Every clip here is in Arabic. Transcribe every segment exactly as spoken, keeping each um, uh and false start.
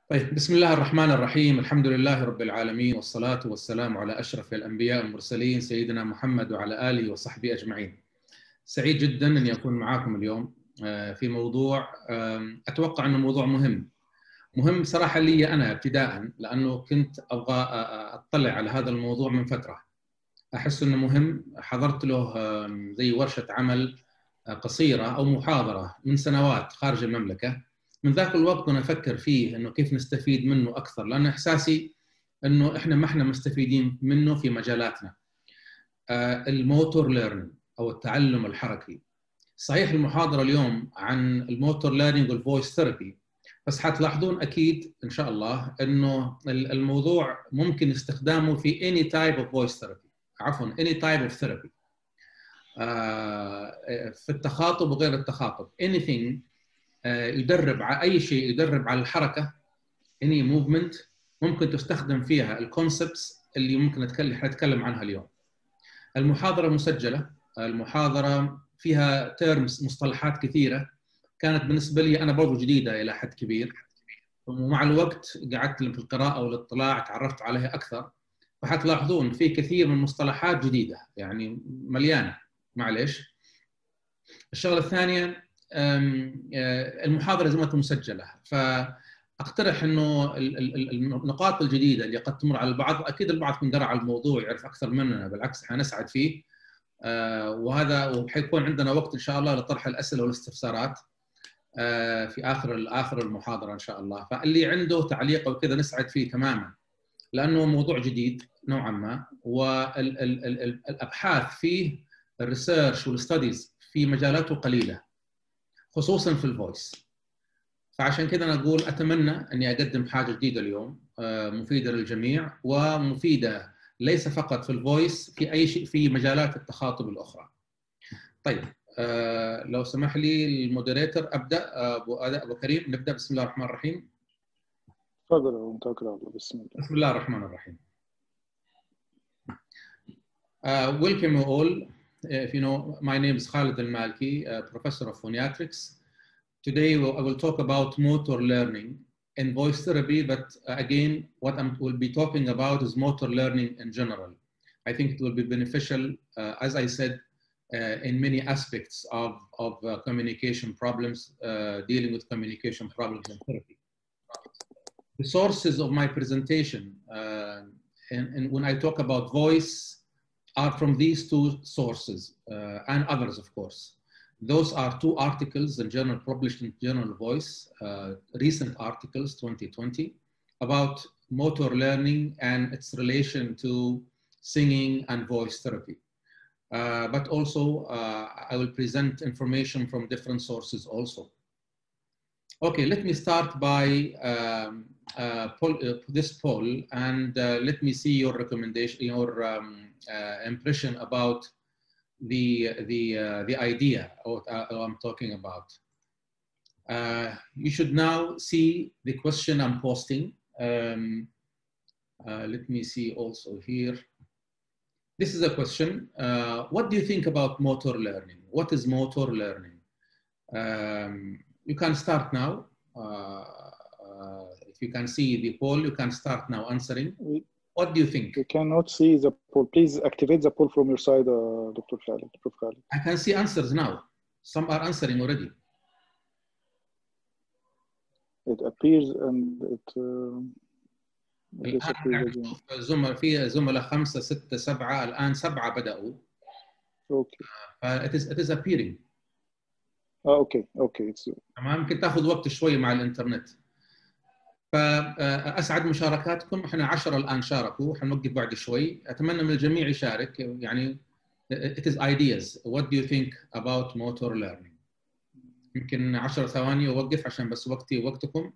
طيب، بسم الله الرحمن الرحيم. الحمد لله رب العالمين، والصلاة والسلام على أشرف الأنبياء والمرسلين سيدنا محمد وعلى آله وصحبه أجمعين. سعيد جدا أني أكون معاكم اليوم في موضوع أتوقع أنه موضوع مهم مهم صراحة لي أنا ابتداء، لأنه كنت أبغى أطلع على هذا الموضوع من فترة. أحس أنه مهم. حضرت له زي ورشة عمل قصيرة أو محاضرة من سنوات خارج المملكة. من ذاك الوقت أنا أفكر فيه أنه كيف نستفيد منه أكثر، لأن إحساسي أنه إحنا ما إحنا مستفيدين منه في مجالاتنا. الموتور ليرنينج أو التعلم الحركي. صحيح المحاضرة اليوم عن الموتور ليرنينج والفويس ثيرابي، بس حتلاحظون أكيد إن شاء الله أنه الموضوع ممكن استخدامه في any type of voice therapy، عفوا any type of therapy، في التخاطب وغير التخاطب. anything يدرب على أي شيء، يدرب على الحركة، any movement ممكن تستخدم فيها الكونسبتس اللي ممكن نتكلم عنها اليوم. المحاضرة مسجلة، المحاضرة فيها تيرمز، مصطلحات كثيرة كانت بالنسبة لي أنا برضو جديدة إلى حد كبير، ومع الوقت قعدت في القراءة والاطلاع تعرفت عليها أكثر. فحتلاحظون في كثير من المصطلحات جديدة، يعني مليانة. معليش. الشغلة الثانية، المحاضرة زي ما كانت مسجلة، فأقترح أنه النقاط الجديدة اللي قد تمر على البعض، أكيد البعض يكون درى على الموضوع يعرف أكثر مننا، بالعكس حنسعد فيه. وهذا وحيكون عندنا وقت إن شاء الله لطرح الأسئلة والاستفسارات في آخر آخر المحاضرة إن شاء الله. فاللي عنده تعليق أو كذا نسعد فيه تماماً، لأنه موضوع جديد نوعاً ما، والأبحاث فيه، الريسيرش والستاديز في مجالاته قليلة، خصوصاً في الفويس. فعشان كذا أنا أقول أتمنى أني أقدم حاجة جديدة اليوم مفيدة للجميع، ومفيدة ليس فقط في الفويس، في أي شيء في مجالات التخاطب الأخرى. طيب، أه لو سمح لي المودريتور أبدأ. أبو أبو كريم، نبدأ. بسم الله الرحمن الرحيم. تفضل وانت اقرا. بسم الله. بسم الله الرحمن الرحيم. Uh, welcome you all. If you know, my name is Khalid Al-Malki, uh, professor of phoniatrics. Today we'll, I will talk about motor learning in voice therapy, but uh, again, what I will be talking about is motor learning in general. I think it will be beneficial, uh, as I said, uh, in many aspects of, of uh, communication problems, uh, dealing with communication problems in therapy. The sources of my presentation, uh, and, and when I talk about voice, are from these two sources, uh, and others, of course. Those are two articles in journal published in Journal Voice, uh, recent articles, twenty twenty, about motor learning and its relation to singing and voice therapy. Uh, but also, uh, I will present information from different sources also. Okay, let me start by um, uh, poll, uh, this poll, and uh, let me see your recommendation, your um, uh, impression about the the uh, the idea of what I'm talking about. Uh, you should now see the question I'm posting. Um, uh, let me see also here. This is a question. Uh, what do you think about motor learning? What is motor learning? Um, you can start now. Uh, uh, if you can see the poll, you can start now answering. What do you think? We cannot see the poll. Please activate the poll from your side, uh, Doctor Khalid. Doctor Khalid. I can see answers now. Some are answering already. It appears and it uh, disappears again. زملاء في زملاء خمسة ستة سبعة، الآن سبعة بدأوا. Okay. Uh, it is it is appearing. Ah, okay, okay. It's تمام. ممكن تاخذ وقت شوي مع الإنترنت. فأسعد مشاركاتكم. احنا عشرة الآن شاركوا، حنوقف بعد شوي. أتمنى من الجميع يشارك. يعني it is ideas. What do you think about motor learning? يمكن عشر ثواني ووقف عشان بس وقتي ووقتكم.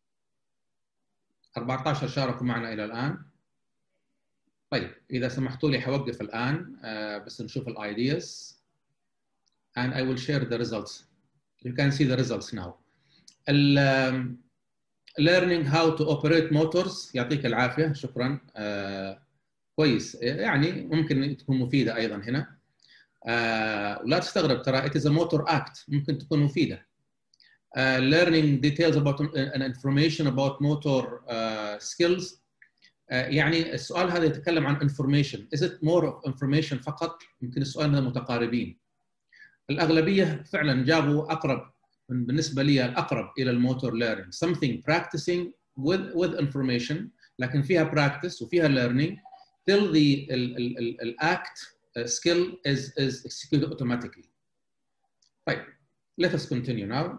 أربعة عشر شاركوا معنا إلى الآن. طيب، إذا سمحتوا لي حوقف الآن بس نشوف ال ideas and I will share the results. You can see the results now. ال learning how to operate motors. يعطيك العافية، شكرا. آه، كويس، يعني ممكن تكون مفيدة أيضا هنا. آه، ولا تستغرب، ترى it is a motor act، ممكن تكون مفيدة. uh, learning details about an information about motor uh, skills. uh, يعني السؤال هذا يتكلم عن information. Is it more of information فقط؟ يمكن السؤال هذا متقاربين. الأغلبية فعلا جابوا أقرب بالنسبة لي الأقرب إلى الموتور learning. Something practicing with with information لكن فيها practice وفيها learning till the ال, ال, ال, ال act uh, skill is is executed automatically. طيب, let us continue now.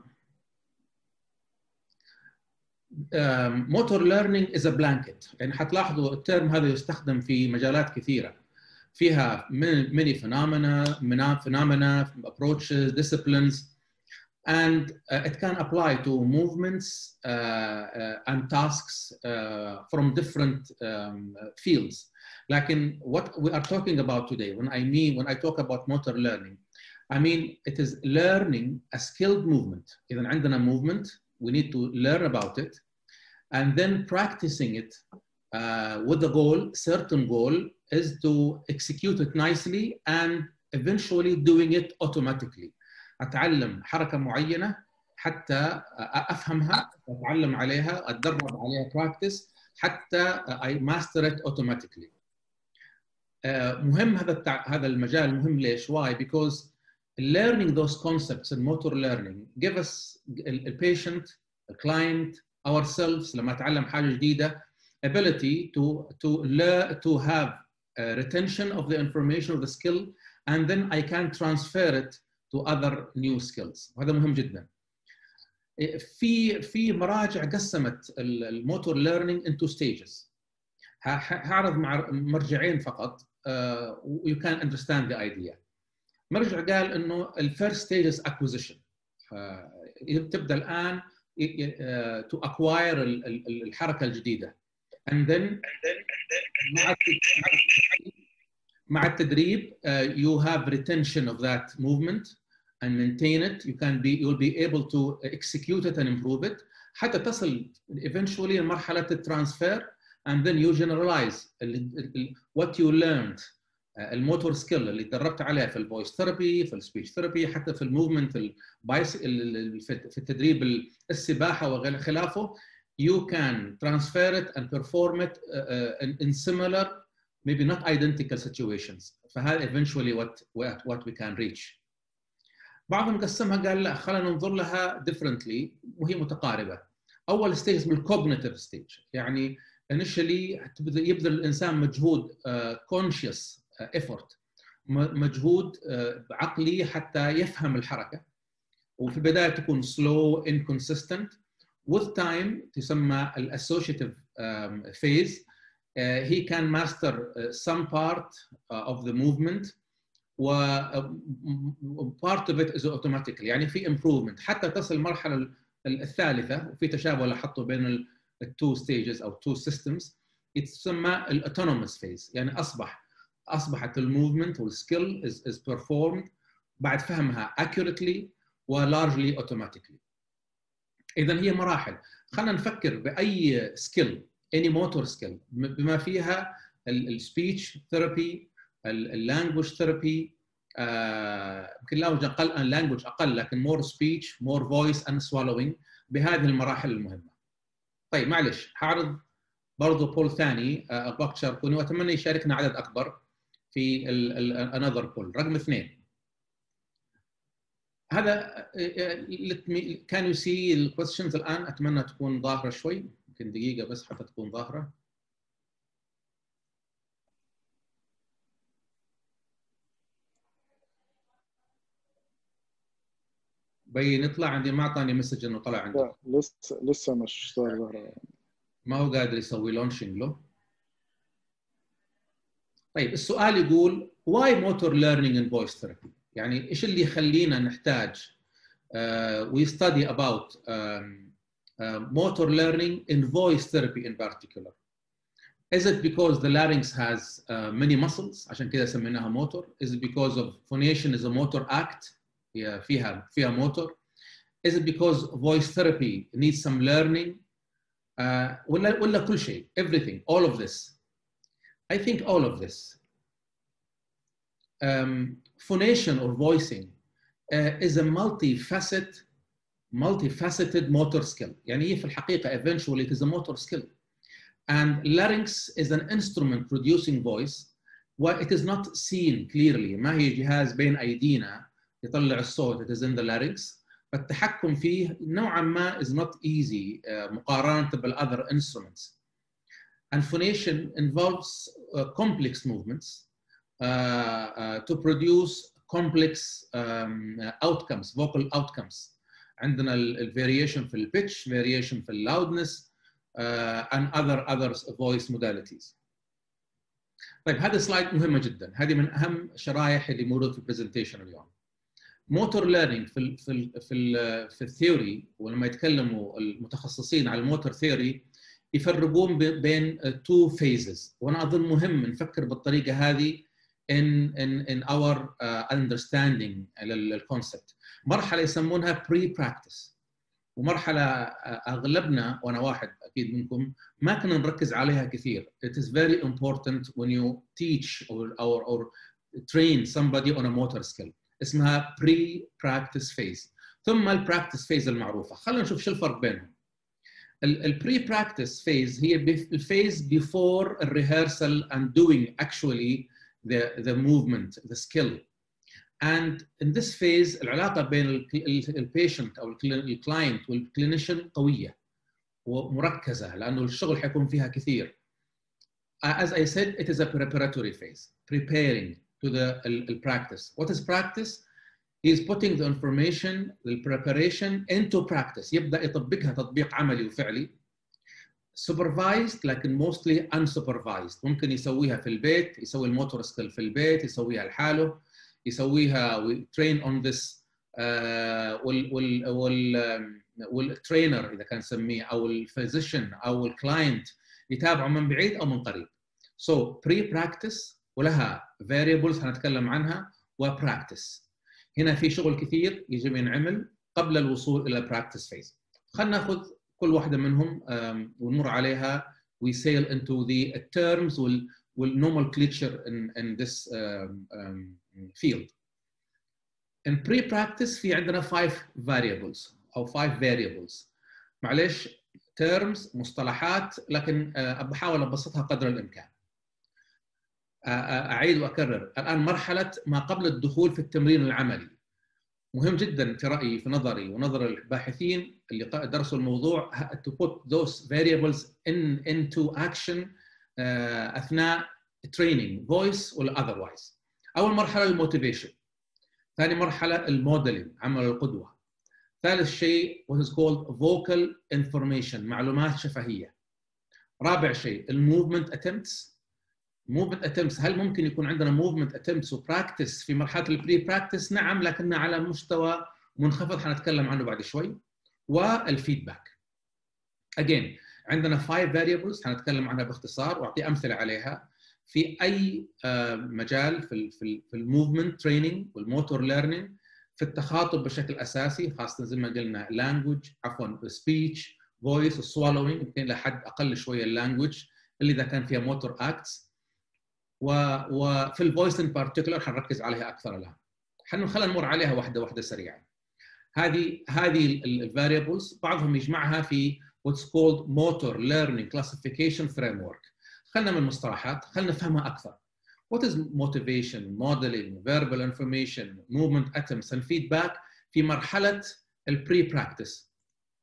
Um, motor learning is a blanket. يعني حتلاحظوا الترم هذا يستخدم في مجالات كثيرة. فيها many phenomena, phenomena, approaches, disciplines, and uh, it can apply to movements uh, uh, and tasks uh, from different um, fields. Like what we are talking about today, when I mean, when I talk about motor learning, I mean it is learning a skilled movement. إذا عندنا movement, we need to learn about it, and then practicing it uh, with the goal, certain goal, is to execute it nicely and eventually doing it automatically. أتعلم حركة معينة حتى أفهمها، أتعلم عليها، أتدرب عليها practice حتى I master it automatically. مهم هذا هذا المجال مهم ليش؟ Why? Because learning those concepts in motor learning give us the patient, the client, ourselves لما أتعلم حاجة جديدة ability to to learn to have a retention of the information of the skill, and then I can transfer it to other new skills. وهذا مهم جدا. في في مراجع قسمت الموتور learning into stages. هعرض مع مرجعين فقط. Uh, you can understand the idea. مرجع قال إنه ال first stage is acquisition. uh, تبدأ الآن uh, to acquire الحركة الجديدة. And then مع مع التدريب uh, you have retention of that movement and maintain it. You can be you will be able to execute it and improve it حتى تصل eventually لمرحلة الترانسفير. And then you generalize what you learned, الموتور سكيل اللي تدربت عليه في الفويس ثيرابي، في السبيتش ثيرابي، حتى في الموفمنت في في التدريب السباحه وغير خلافه. You can transfer it and perform it uh, in, in similar, maybe not identical situations. فهذا eventually what what we can reach. بعضهم قسمها قال لا خلينا ننظر لها differently وهي متقاربه. اول ستيج اسمه الكوجنيتيف ستيج، يعني initially يبذل الانسان مجهود uh, conscious uh, effort، مجهود uh, عقلي حتى يفهم الحركه، وفي البدايه تكون slow inconsistent. With time تسمى associative um, phase. uh, he can master uh, some part uh, of the movement و part of it is automatically، يعني في improvement حتى تصل المرحله الثالثه، وفي تشابه لاحظته بين ال two stages أو two systems. يتسمى ال autonomous phase، يعني أصبح أصبحت الموفمنت والسكيل is is performed بعد فهمها accurately و largely automatically. إذا هي مراحل. خلينا نفكر بأي سكيل، any motor skill بما فيها ال speech therapy، ال language therapy، يمكن language أقل language أقل لكن more speech more voice and swallowing، بهذه المراحل المهمة. طيب معلش هعرض برضو بول ثاني ابغاك تشاركوني واتمنى يشاركنا عدد اكبر في another بول رقم اثنين. هذا can you see the questions الان؟ اتمنى تكون ظاهره شوي، يمكن دقيقه بس حتى تكون ظاهره. بي نطلع عندي ما اعطاني مسج انه طلع عندي. لا لسه لسه مش ظاهر، ما هو قادر يسوي لونشنج له. طيب السؤال يقول why motor learning in voice therapy؟ يعني ايش اللي يخلينا نحتاج uh, we study about um, uh, motor learning in voice therapy in particular. Is it because the larynx has uh, many muscles عشان كذا سميناها motor؟ Is it because of phonation is a motor act هي فيها فيها motor؟ Is it because voice therapy needs some learning؟ Uh, ولا ولا كل شيء everything all of this. I think all of this. Um, phonation or voicing uh, is a multifaceted multifaceted motor skill. يعني هي في الحقيقة eventually it is a motor skill. And larynx is an instrument producing voice, well, it is not seen clearly. ما هي جهاز بين أيدينا يطلع الصوت. It is in the larynx. فالتحكم فيه نوعا ما is not easy uh, مقارنة بال other instruments. And phonation involves uh, complex movements uh, uh, to produce complex um, outcomes, vocal outcomes. عندنا ال variation في pitch, variation في loudness, uh, and other other voice modalities. طيب هذا سلايد مهمة جدا. هذه من أهم الشرائح اللي موجودة في البرزنتيشن اليوم. موتور ليرنينج في ال في ال في ال في الثيوري، ولما يتكلموا المتخصصين على الموتور ثيوري يفرقون بين two phases، وانا اظن مهم نفكر بالطريقه هذه in in in our uh, understanding للكونسبت. مرحله يسمونها pre practice، ومرحله اغلبنا وانا واحد اكيد منكم ما كنا نركز عليها كثير. It is very important when you teach or or, or train somebody on a motor skill. اسمها pre-practice phase. ثم البراكتس phase المعروفة. خلينا نشوف شو الفرق بينهم. البري-practice phase هي الphase before rehearsal and doing actually the the movement, the skill. And in this phase العلاقة بين البيشنت أو الكلاينت والكلينيشن قوية ومركزة لأنه الشغل حيكون فيها كثير. As I said, it is a preparatory phase, preparing to the uh, practice. What is practice? He is putting the information, the preparation into practice. يبدأ يطبقها تطبيق عملي وفعلي. Supervised لكن mostly unsupervised. ممكن يسويها في البيت، يسوي الموتور سكيل في البيت، يسويها لحاله، يسويها we train on this uh, وال وال وال والترينر إذا كان نسميه أو الفيزيشن أو الكلاينت يتابعوا من بعيد أو من قريب. So pre-practice ولها variables هنتكلم عنها وpractice. هنا في شغل كثير يجب ينعمل قبل الوصول إلى practice phase. خلينا ناخذ كل واحدة منهم um, ونمر عليها. We sail into the terms وال nomenclature in, in this um, um, field. In pre-practice في عندنا five variables أو five variables. معلش terms مصطلحات لكن uh, بحاول أبسطها قدر الإمكان. أعيد وأكرر الآن مرحلة ما قبل الدخول في التمرين العملي. مهم جدا في رأيي في نظري ونظر الباحثين اللي درسوا الموضوع to put those variables in into action أثناء training voice ولا otherwise. أول مرحلة الموتيفيشن. ثاني مرحلة الموديلينج عمل القدوة. ثالث شيء what is called vocal information معلومات شفهية. رابع شيء الموفمنت attempts. movement attempts هل ممكن يكون عندنا movement attempts وبراكتس في مرحله البري براكتس؟ نعم، لكنها على مستوى منخفض حنتكلم عنه بعد شوي. والفيدباك again عندنا five variables حنتكلم عنها باختصار واعطي امثله عليها في اي مجال في في في الموفمنت تريننج والموتور ليرنينج، في التخاطب بشكل اساسي خاصه زي ما قلنا language عفوا speech voice swallowing يمكن الى حد اقل شويه اللانجوج اللي اذا كان فيها موتور اكتس، وفي الفويس ان بارتيكولر حنركز عليها اكثر الان. خلينا نمر عليها واحده واحده سريعا. هذه هذه الفاريبلز بعضهم يجمعها في what's called motor learning classification framework. خلينا من المصطلحات خلينا نفهمها اكثر. What is motivation, modeling, verbal information, movement attempts and feedback في مرحله البري براكتس.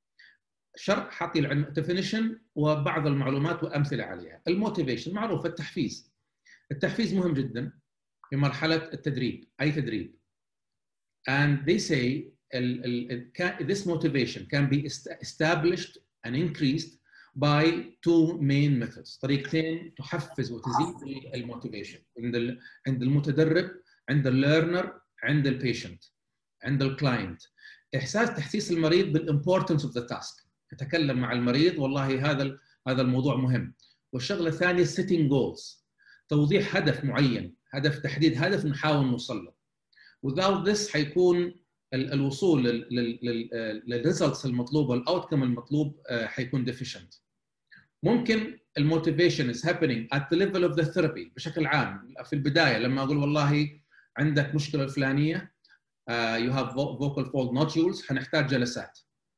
شرح حاطي العلم definition وبعض المعلومات وامثله عليها. الموتيفيشن معروف التحفيز. التحفيز مهم جدا في مرحله التدريب، اي تدريب. And they say this motivation can be established and increased by two main methods. طريقتين تحفز وتزيد الموتيفيشن عند عند المتدرب، عند الليرنر، عند البيشنت، عند الكلاينت. احساس تحسيس المريض بالimportance of the task. اتكلم مع المريض والله هذا هذا الموضوع مهم. والشغله الثانيه setting goals. توضيح هدف معين، هدف تحديد هدف نحاول نوصل له. without this حيكون الوصول للريزلتس المطلوبه والاوتكم المطلوب حيكون deficient. ممكن الموتيفيشن is happening at the level of the therapy بشكل عام. في البدايه لما اقول والله عندك مشكله الفلانيه uh, you have vocal fold nodules حنحتاج جلسات.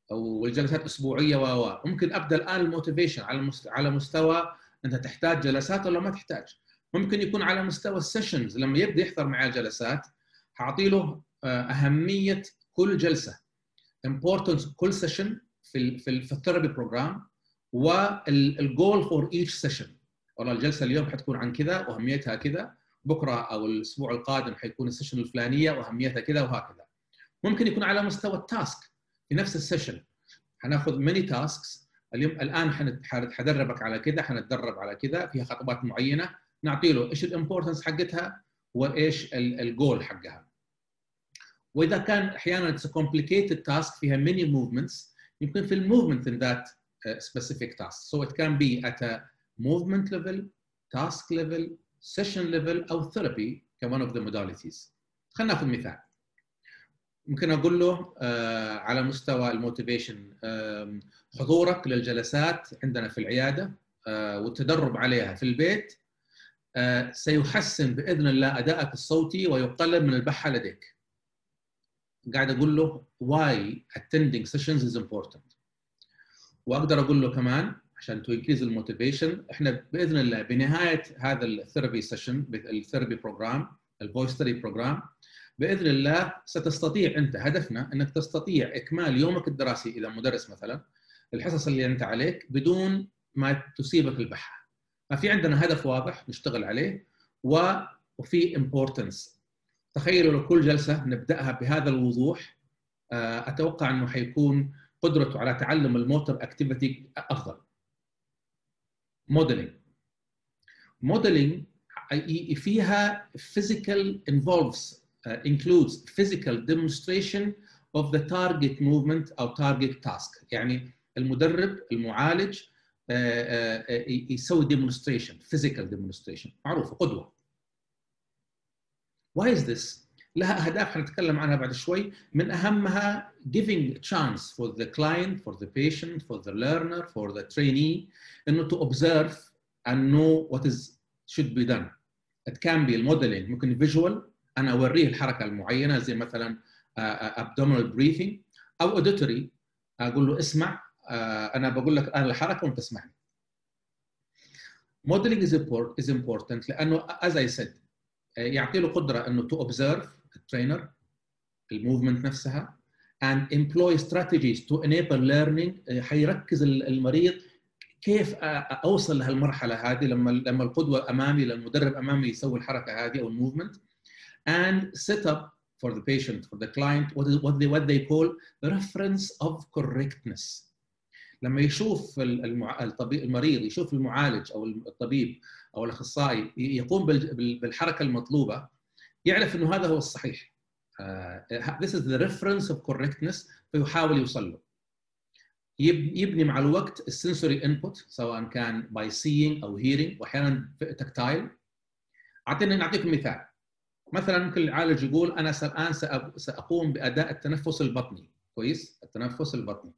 والجلسات اسبوعيه و ممكن ابدا الان الموتيفيشن على على مستوى انت تحتاج جلسات ولا ما تحتاج. ممكن يكون على مستوى السيشنز، لما يبدا يحضر معي جلسات هعطي له اهميه كل جلسه، importance كل سيشن في ال في الثيرابي بروجرام، والجول فور ايتش سيشن. والله الجلسه اليوم حتكون عن كذا واهميتها كذا، بكره او الاسبوع القادم حيكون السيشن الفلانيه واهميتها كذا وهكذا. ممكن يكون على مستوى التاسك في نفس السيشن، هناخذ ميني تاسكس اليوم، الان حدربك على كذا، حنتدرب على كذا فيها خطوات معينه، نعطي له ايش الامبورتنس حقتها وايش الجول حقها. واذا كان احيانا اتس كومبليكيتد تاسك فيها ميني موفمنتس، يمكن في الموفمنت in that uh, specific task. So it can be at a movement level, task level, session level او therapy ك one of the modalities. خلينا ناخذ مثال. ممكن اقول له آه على مستوى الموتيفيشن، آه حضورك للجلسات عندنا في العياده آه والتدرب عليها في البيت آه سيحسن باذن الله ادائك الصوتي ويقلل من البحه لديك. قاعد اقول له why attending sessions is important. واقدر اقول له كمان عشان to increase the motivation، احنا باذن الله بنهايه هذا الثيرابي سيشن، الثيرابي بروجرام، الفويس ثيرابي بروجرام، باذن الله ستستطيع انت، هدفنا انك تستطيع اكمال يومك الدراسي اذا مدرس مثلا الحصص اللي انت عليك بدون ما تصيبك البحه. ففي عندنا هدف واضح نشتغل عليه وفي امبورتنس. تخيلوا لو كل جلسه نبداها بهذا الوضوح، اتوقع انه حيكون قدرته على تعلم الموتور اكتيفيتي افضل. موديلينج موديلينج فيها physical involves uh, includes physical demonstration of the target movement أو target task. يعني المدرب المعالج uh, uh, يسوي demonstration، physical demonstration معروفة قدوة. Why is this؟ لها أهداف حنتكلم عنها بعد شوي، من أهمها giving a chance for the client, for the patient, for the learner, for the trainee إنه to observe and know what is should be done. It can be الموديلينج ممكن visual، أنا أوريه الحركة المعينة زي مثلا uh, abdominal breathing، أو auditory أقول له اسمع، uh, أنا بقول لك أنا الحركة وأنت تسمعني. Modeling is important, is important لأنه as I said يعطي له قدرة إنه to observe الترينر الموفمنت نفسها and employ strategies to enable learning. حيركز المريض كيف اوصل لهالمرحله هذه لما لما القدوه امامي، لما المدرب امامي يسوي الحركه هذه او الموفمنت. and set up for the patient, for the client what is what they what they call the reference of correctness. لما يشوف المع... الطبيب المريض يشوف المعالج او الطبيب او الاخصائي يقوم بالحركه المطلوبه، يعرف انه هذا هو الصحيح. uh, this is the reference of correctness، فيحاول يوصل له. يبني مع الوقت السنسوري انبوت سواء كان باي سيينج او هيرينج واحيانا تكتايل. اعطينا نعطيكم مثال. مثلا ممكن العالج يقول انا الان ساقوم باداء التنفس البطني، كويس؟ التنفس البطني.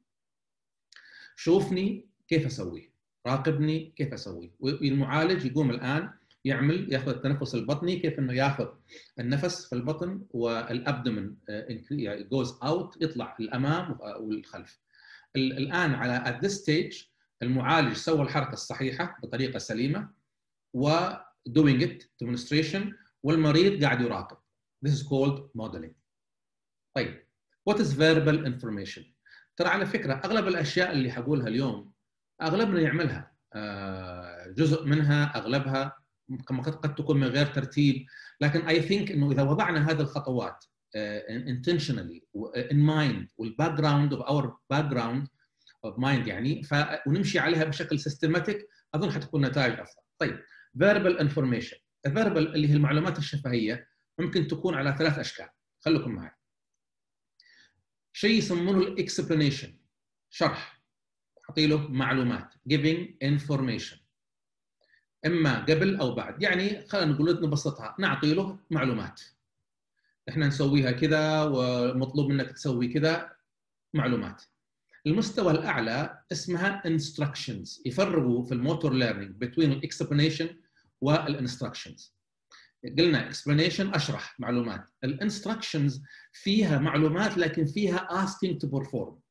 شوفني كيف اسويه، راقبني كيف اسويه. والمعالج يقوم الان يعمل ياخذ التنفس البطني، كيف انه ياخذ النفس في البطن والابدومن جوز اوت، يطلع الامام والخلف. الآن على at this stage المعالج سوى الحركة الصحيحة بطريقة سليمة و doing it demonstration، والمريض قاعد يراقب. This is called modeling. طيب what is verbal information؟ ترى على فكرة أغلب الأشياء اللي حقولها اليوم أغلبنا يعملها، جزء منها أغلبها قد تكون من غير ترتيب، لكن I think إنه إذا وضعنا هذه الخطوات Uh, intentionally in mind والباك جراوند of our background of mind يعني ف... ونمشي عليها بشكل سيستماتيك، اظن حتكون نتائج افضل. طيب verbal information، verbal اللي هي المعلومات الشفهيه ممكن تكون على ثلاث اشكال، خليكم معي. شيء يسمونه الاكسبلانيشن، شرح، اعطي له معلومات giving information، اما قبل او بعد. يعني خلينا نقول نبسطها، نعطي له معلومات، احنا نسويها كذا ومطلوب منك تسوي كذا، معلومات. المستوى الاعلى اسمها instructions، يفرقوا في الموتور ليرنينج between الاكسبلانيشن والانستراكشنز. قلنا explanation اشرح معلومات، الانستراكشنز فيها معلومات لكن فيها asking to perform،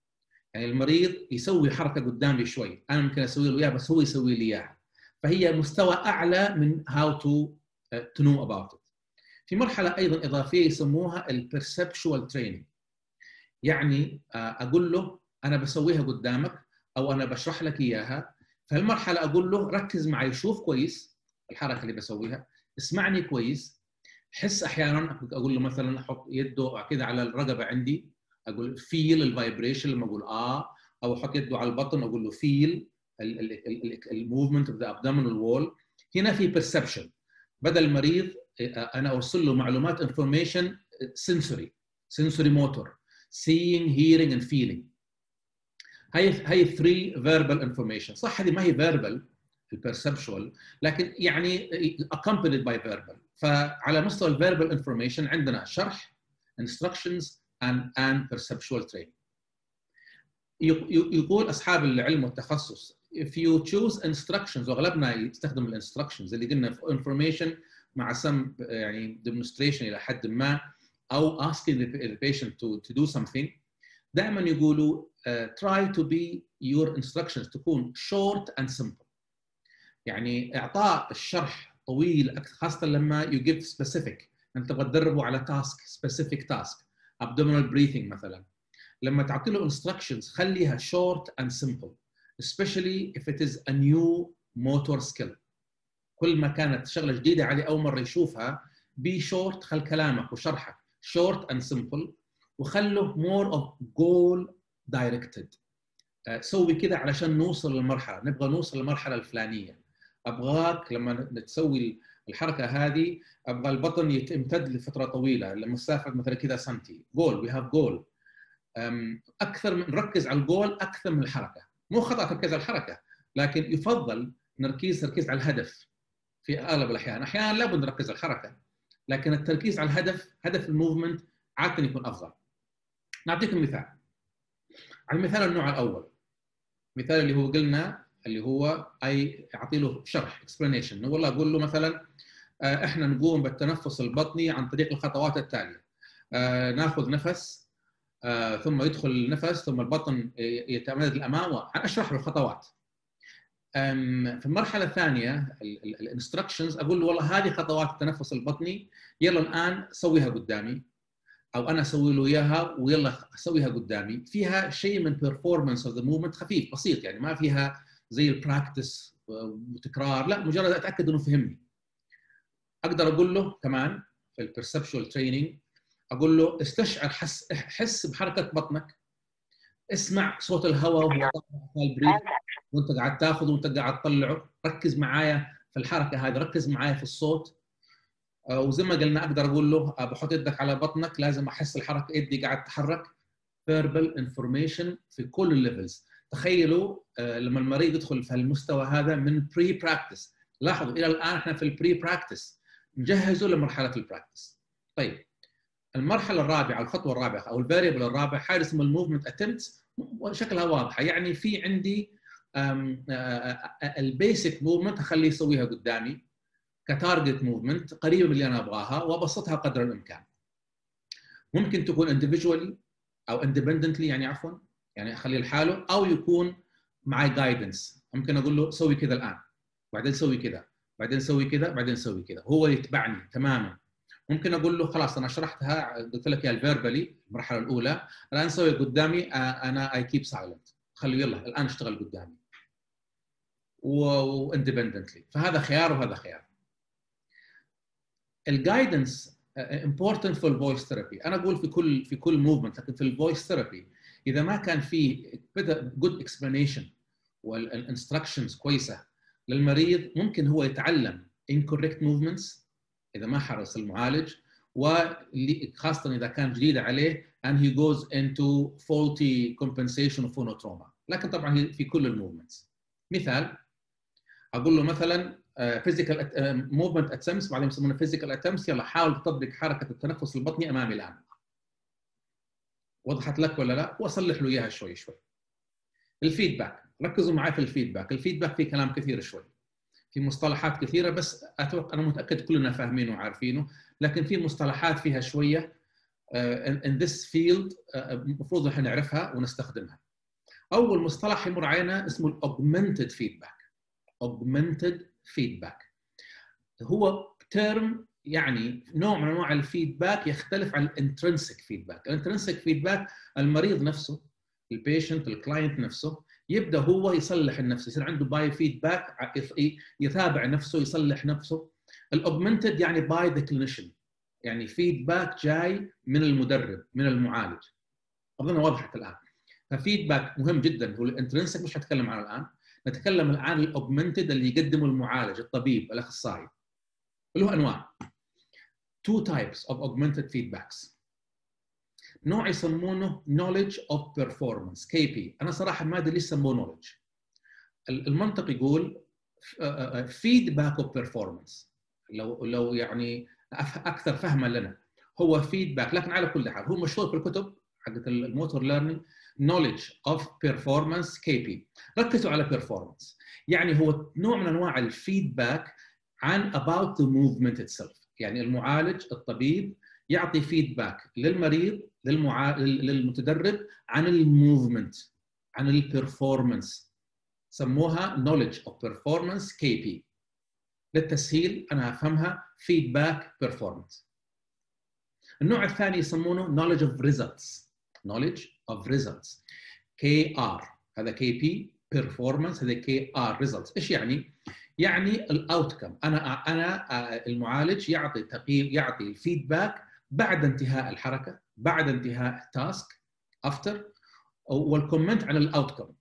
يعني المريض يسوي حركه قدامي شوي، انا ممكن اسوي له اياها بس هو يسوي لي اياها، فهي مستوى اعلى من how to to know about it. في مرحله ايضا اضافيه يسموها البرسبشوال تريننج، يعني اقول له انا بسويها قدامك او انا بشرح لك اياها، فالمرحله اقول له ركز معي، شوف كويس الحركه اللي بسويها، اسمعني كويس، حس. احيانا اقول له مثلا احط يده كده على الرقبه عندي، اقول فيل الفايبريشن لما اقول اه، او احط يده على البطن اقول له فيل الموفمنت اوف ذا ابدومينال وول. هنا في بيرسبشن، بدل المريض انا اوصل له معلومات انفورميشن سنسوري سنسوري موتور، seeing hearing and feeling. هي هي three verbal information. صح هذه ما هي verbal البرسبشوال، لكن يعني accompanied by verbal. فعلى مستوى الverbal information عندنا شرح instructions and and perceptual training. يقول اصحاب العلم والتخصص if you choose instructions، واغلبنا يستخدم الانستراكشنز اللي قلنا information مع some يعني demonstration الى حد ما، او asking the patient to to do something، دائما يقولوا uh, try to be your instructions تكون short and simple. يعني اعطاء الشرح طويل اكثر، خاصه لما you give specific، انت تبغى تدربه على task specific task abdominal breathing مثلا، لما تعطي له instructions خليها short and simple especially if it is a new motor skill. كل ما كانت شغله جديده عليه اول مره يشوفها be short، خل كلامك وشرحك short and simple، وخله more of goal directed. uh, سوي كده علشان نوصل للمرحله، نبغى نوصل للمرحله الفلانيه، ابغاك لما تسوي الحركه هذه ابغى البطن يمتد لفتره طويله لمسافه مثلا كذا سنتي. جول، وي هاف جول. اكثر من نركز على الجول اكثر من الحركه. مو خطا تركيز على الحركه، لكن يفضل نركيز تركيز على الهدف في اغلب الاحيان. احيانا لابد نركز على الحركه، لكن التركيز على الهدف، هدف الموفمنت عاده يكون افضل. نعطيكم مثال. على المثال النوع الاول، مثال اللي هو قلنا اللي هو اي اعطي له شرح explanation. والله اقول له مثلا احنا نقوم بالتنفس البطني عن طريق الخطوات التاليه. ناخذ نفس ثم يدخل النفس ثم البطن يتمدد للامام، اشرح له الخطوات. في المرحله الثانيه الانستركشنز اقول له والله هذه خطوات التنفس البطني، يلا الان سويها قدامي، او انا اسوي له اياها ويلا اسويها قدامي. فيها شيء من performance of the movement خفيف بسيط، يعني ما فيها زي البراكتس وتكرار، لا مجرد اتاكد انه فهمني. اقدر اقول له كمان في البرسبشوال تريننج اقول له استشعر، حس حس بحركه بطنك، اسمع صوت الهواء وهو طالع البريد وانت قاعد تاخذه وانت قاعد تطلعه، ركز معايا في الحركه هذه، ركز معايا في الصوت. وزي ما قلنا اقدر اقول له بحط يدك على بطنك، لازم احس الحركه، يدي قاعد تتحرك. verbal information في كل الليفلز. تخيلوا لما المريض يدخل في المستوى هذا من بري براكتس، لاحظوا الى الان احنا في البري براكتس، نجهزه لمرحله البراكتس. طيب المرحله الرابعه، الخطوه الرابعه او الفاريبل الرابع، حاجه اسمها الموفمنت اتمتس، شكلها واضحه. يعني في عندي البيسك موفمنت اخليه يسويها قدامي كتارجت موفمنت قريبه من اللي انا ابغاها، وابسطها قدر الامكان. ممكن تكون individually او independently، يعني عفوا يعني اخليه لحاله، او يكون معي جايدنس. ممكن اقول له سوي كذا الان، بعدين سوي كذا، بعدين سوي كذا، بعدين سوي كذا، هو يتبعني تماما. ممكن اقول له خلاص انا شرحتها، قلت لك يا الفيربالي المرحله الاولى، الان سوي قدامي، انا اي كيب سايلنت، خليه يلا الان اشتغل قدامي واندبندنتلي. فهذا خيار وهذا خيار. الجايدنس important في الفويس ثيرابي. انا اقول في كل في كل موفمنت، لكن في الفويس ثيرابي اذا ما كان في good explanation والانستراكشنز كويسه للمريض، ممكن هو يتعلم incorrect movements اذا ما حرص المعالج، وخاصه اذا كان جديده عليه and he goes into faulty compensation of phonotrauma. لكن طبعا في كل الموفمنتس. مثال اقول له مثلا physical movement attempts، بعدين يسمونه physical attempts، يلا حاول تطبق حركه التنفس البطني امامي الان. وضحت لك ولا لا؟ واصلح له اياها شوي شوي. الفيدباك، ركزوا معي في الفيدباك. الفيدباك في كلام كثير شوي، في مصطلحات كثيره، بس اتوقع انا متاكد كلنا فاهمينه وعارفينه، لكن في مصطلحات فيها شويه in this field المفروض احنا نعرفها ونستخدمها. اول مصطلح يمر علينا اسمه الاوجمنتد فيدباك. augmented feedback هو ترم يعني نوع من انواع الفيدباك يختلف عن الانترنسك فيدباك. الانترنسك فيدباك المريض نفسه، البيشنت، الكلاينت نفسه يبدا هو يصلح النفس، يصير عنده باي فيدباك، يتابع نفسه، يصلح نفسه. الاوجمنتد يعني باي ذا كلينيشن، يعني فيدباك جاي من المدرب، من المعالج. اظن وضحت الان. ففيدباك مهم جدا. هو الانترنسك مش هتكلم عنه الان، نتكلم الان عن الاوجمنتد اللي يقدمه المعالج، الطبيب، الاخصائي. له انواع. two types of augmented feedbacks. نوع يسمونه knowledge of performance كي بي. انا صراحه ما ادري ليش سموه knowledge. المنطق يقول feedback of performance. لو لو يعني اكثر فهما لنا هو feedback، لكن على كل حال هو مشهور في الكتب حقت الموتور ليرنينج knowledge of performance كي بي. ركزوا على performance، يعني هو نوع من انواع الفيدباك عن about the movement itself. يعني المعالج، الطبيب يعطي فيدباك للمريض، للمعا... للمتدرب عن الموفمنت، عن البرفورمانس. سموها knowledge of performance كي بي. للتسهيل انا افهمها feedback performance. النوع الثاني يسمونه knowledge of results. knowledge of results كي آر. هذا كي بي performance، هذا كي آر results. ايش يعني؟ يعني الاوتكم. انا انا المعالج يعطي تقييم، يعطي الفيدباك بعد انتهاء الحركه، بعد انتهاء التاسك، افتر، والكومنت عن الاوتكم،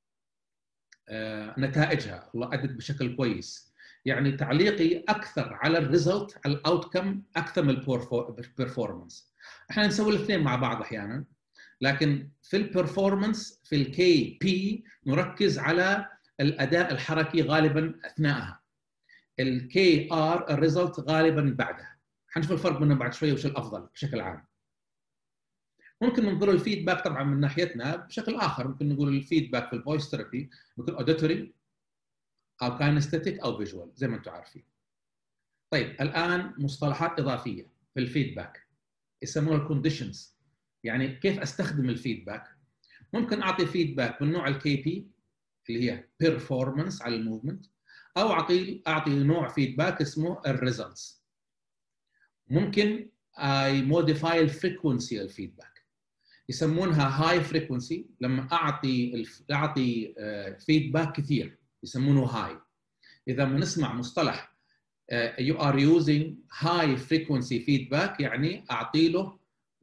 آه، نتائجها، والله ادت بشكل كويس. يعني تعليقي اكثر على الريزلت، على الاوتكم، اكثر من البرفورمانس. احنا نسوي الاثنين مع بعض احيانا، لكن في البرفورمانس في الكي بي نركز على الاداء الحركي غالبا اثناءها. الكي ار الريزلت غالبا بعدها. حنشوف الفرق بينهم بعد شويه وش الافضل بشكل عام. ممكن ننظر الفيدباك طبعا من ناحيتنا بشكل اخر. ممكن نقول الفيدباك في الفويس ثيرابي ممكن اوديتوري او كاينستيك او فيجوال زي ما انتم عارفين. طيب الان مصطلحات اضافيه في الفيدباك يسمونها الكونديشنز. يعني كيف استخدم الفيدباك. ممكن اعطي فيدباك من نوع الكي بي اللي هي بيرفورمانس على الموفمنت، او اعطي اعطي نوع فيدباك اسمه الريزلتس. ممكن اي موديفاي الفريكونسي الفيدباك، يسمونها هاي فريكونسي. لما اعطي اعطي فيدباك كثير يسمونه هاي. اذا بنسمع مصطلح you are using high frequency feedback يعني اعطي له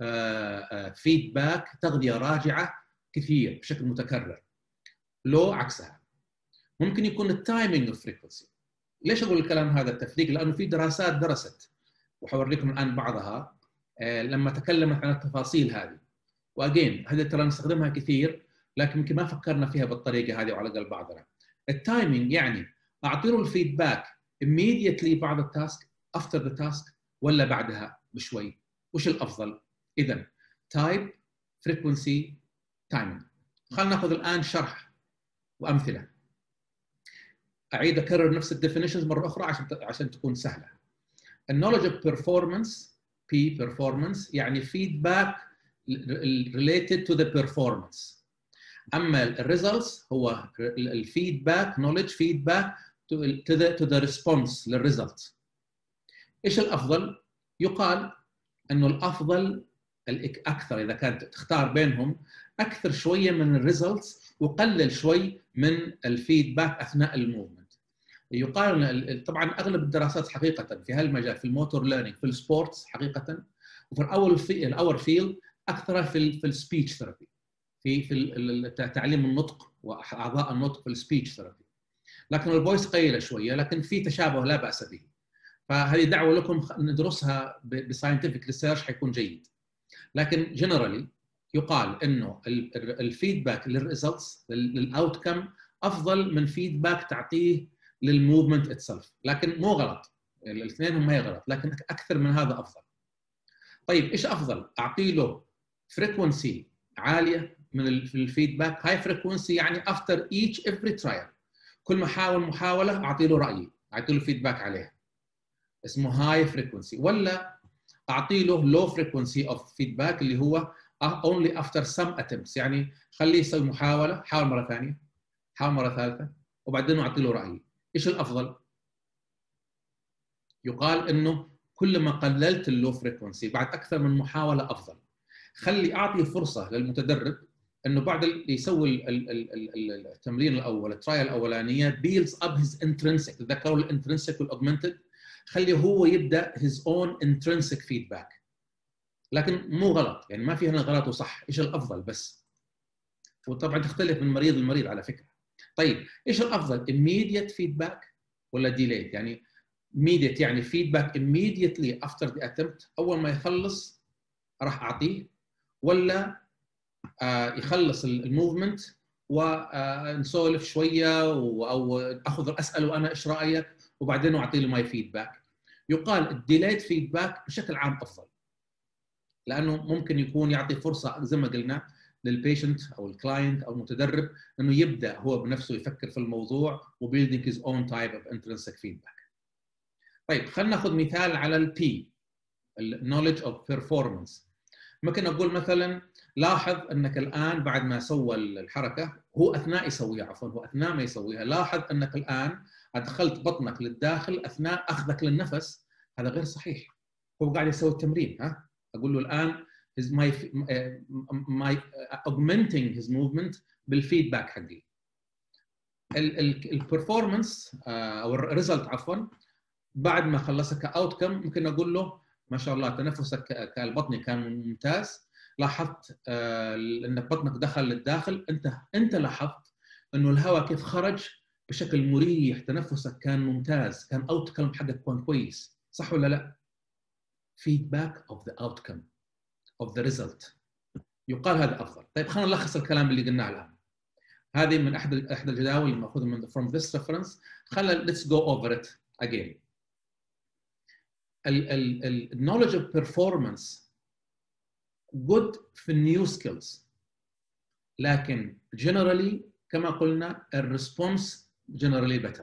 فيدباك تغذيه راجعه كثير بشكل متكرر. لو عكسها ممكن يكون التايمينج اوف فريكونسي. ليش اقول الكلام هذا التفريق؟ لانه في دراسات درست وحوريكم الان بعضها لما تكلمت عن التفاصيل هذه. واجين هذه ترى نستخدمها كثير لكن يمكن ما فكرنا فيها بالطريقه هذه وعلى الاقل بعضنا. التايمينج يعني اعطي له الفيدباك immediately بعد التاسك، after the task، ولا بعدها بشوي. وش الافضل؟ اذا تايب، فريكونسي، تايمينج. خلينا ناخذ الان شرح وامثله. اعيد اكرر نفس الديفينيشنز مره اخرى عشان عشان تكون سهله. النولج اوف بيرفورمانس بي بيرفورمانس يعني فيدباك related to the performance. اما الريزلتس هو الفيدباك نولج فيدباك to the to the response للريزلت. ايش الافضل؟ يقال انه الافضل الاكثر اذا كانت تختار بينهم اكثر شويه من الريزلتس وقلل شوي من الفيدباك اثناء الموفمنت. يقال طبعا اغلب الدراسات حقيقه في هالمجال في الموتور ليرنينج في السبورتس حقيقه، وفي الاول في الاور فيلد اكثر في في السبيتش ثيرابي، في في تعليم النطق واعضاء النطق في السبيتش ثيرابي. لكن الفويس قليله شويه لكن في تشابه لا باس به. فهذه دعوه لكم ندرسها بساينتفك ريسيرش حيكون جيد. لكن جنرالي يقال انه الفيدباك للريزلتس للاوتكم افضل من فيدباك تعطيه للموفمنت اتسلف. لكن مو غلط، الاثنين هم ما هي غلط لكن اكثر من هذا افضل. طيب ايش افضل؟ اعطي له فريكونسي عاليه من الفيدباك. هاي فريكونسي يعني افتر ايتش افري ترايل، كل ما احاول محاوله اعطي له رايي، اعطي له فيدباك عليها، اسمه هاي فريكونسي. ولا اعطي له لو فريكونسي اوف فيدباك اللي هو only after some attempts، يعني خليه يسوي محاوله، حاول مره ثانيه، حاول مره ثالثه، وبعدين اعطي له رايي. ايش الافضل؟ يقال انه كل ما قللت اللو فريكونسي بعد اكثر من محاوله افضل. خلي اعطي فرصه للمتدرب انه بعد يسوي التمرين الاول، الترايل الاولانيه، بيلز اب هيز انترنسك، تذكروا الانترنسك والاوجمنتد، خليه هو يبدا هيز اون انترنسك فيدباك. لكن مو غلط، يعني ما في هنا غلط وصح، ايش الافضل بس. وطبعا تختلف من مريض لمريض على فكره. طيب ايش الافضل؟ immediate feedback ولا delayed؟ يعني immediate يعني feedback immediately after the attempt، اول ما يخلص راح اعطيه، ولا آه يخلص الموفمنت ونسولف شويه او اخذ اساله انا ايش رايك وبعدين اعطي له ماي فيدباك؟ يقال الديلايد فيدباك بشكل عام افضل، لانه ممكن يكون يعطي فرصه زي ما قلنا للبيشنت او الكلاينت او المتدرب انه يبدا هو بنفسه يفكر في الموضوع وبيلدينج هيز اون تايب اوف انترنسك فيدباك. طيب خلينا ناخذ مثال على البي، النولج اوف بيرفورمانس. ممكن اقول مثلا لاحظ انك الان بعد ما سوى الحركه، هو اثناء يسويها، عفوا هو اثناء ما يسويها، لاحظ انك الان ادخلت بطنك للداخل اثناء اخذك للنفس. هذا غير صحيح. هو قاعد يسوي التمرين، ها اقول له الان his my my augmenting his movement بالفيدباك حقي. البرفورمانس او الريزلت عفوا بعد ما خلصها كاوت كم، ممكن اقول له ما شاء الله تنفسك كالبطني كان ممتاز، لاحظت آه انك بطنك دخل للداخل، انت انت لاحظت انه الهواء كيف خرج بشكل مريح، تنفسك كان ممتاز، كان اوت كم حقك كان كويس، صح ولا لا؟ فيدباك اوف ذا اوت كم اوف ذا ريزلت، يقال هذا افضل. طيب خلينا نلخص الكلام اللي قلناه الان. هذه من احد احد الجداول الماخوذه من from this reference. خلينا let's go over it again. ال knowledge of performance good في new skills، لكن generally كما قلنا الريسبونس generally better.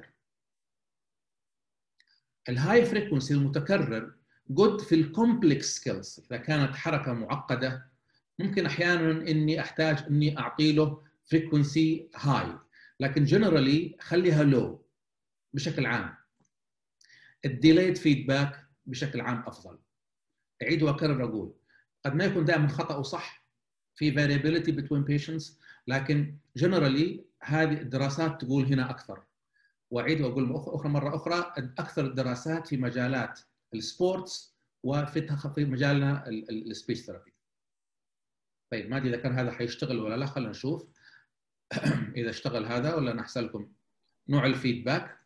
الهاي فريكونسي المتكرر good في الكومبلكس سكيلز، اذا كانت حركه معقده ممكن احيانا اني احتاج اني اعطي له فريكونسي هاي، لكن جنرالي خليها لو بشكل عام. الديلايد فيدباك بشكل عام افضل. اعيد واكرر اقول قد ما يكون دائما خطا وصح، في variability between patients، لكن جنرالي هذه الدراسات تقول هنا اكثر. واعيد واقول اخرى مره اخرى، اكثر الدراسات في مجالات السبورتس وفي في مجالنا السبيش ثيرابي. طيب ما ادري اذا كان هذا حيشتغل ولا لا، خلينا نشوف اذا اشتغل هذا ولا نحسن لكم نوع الفيدباك.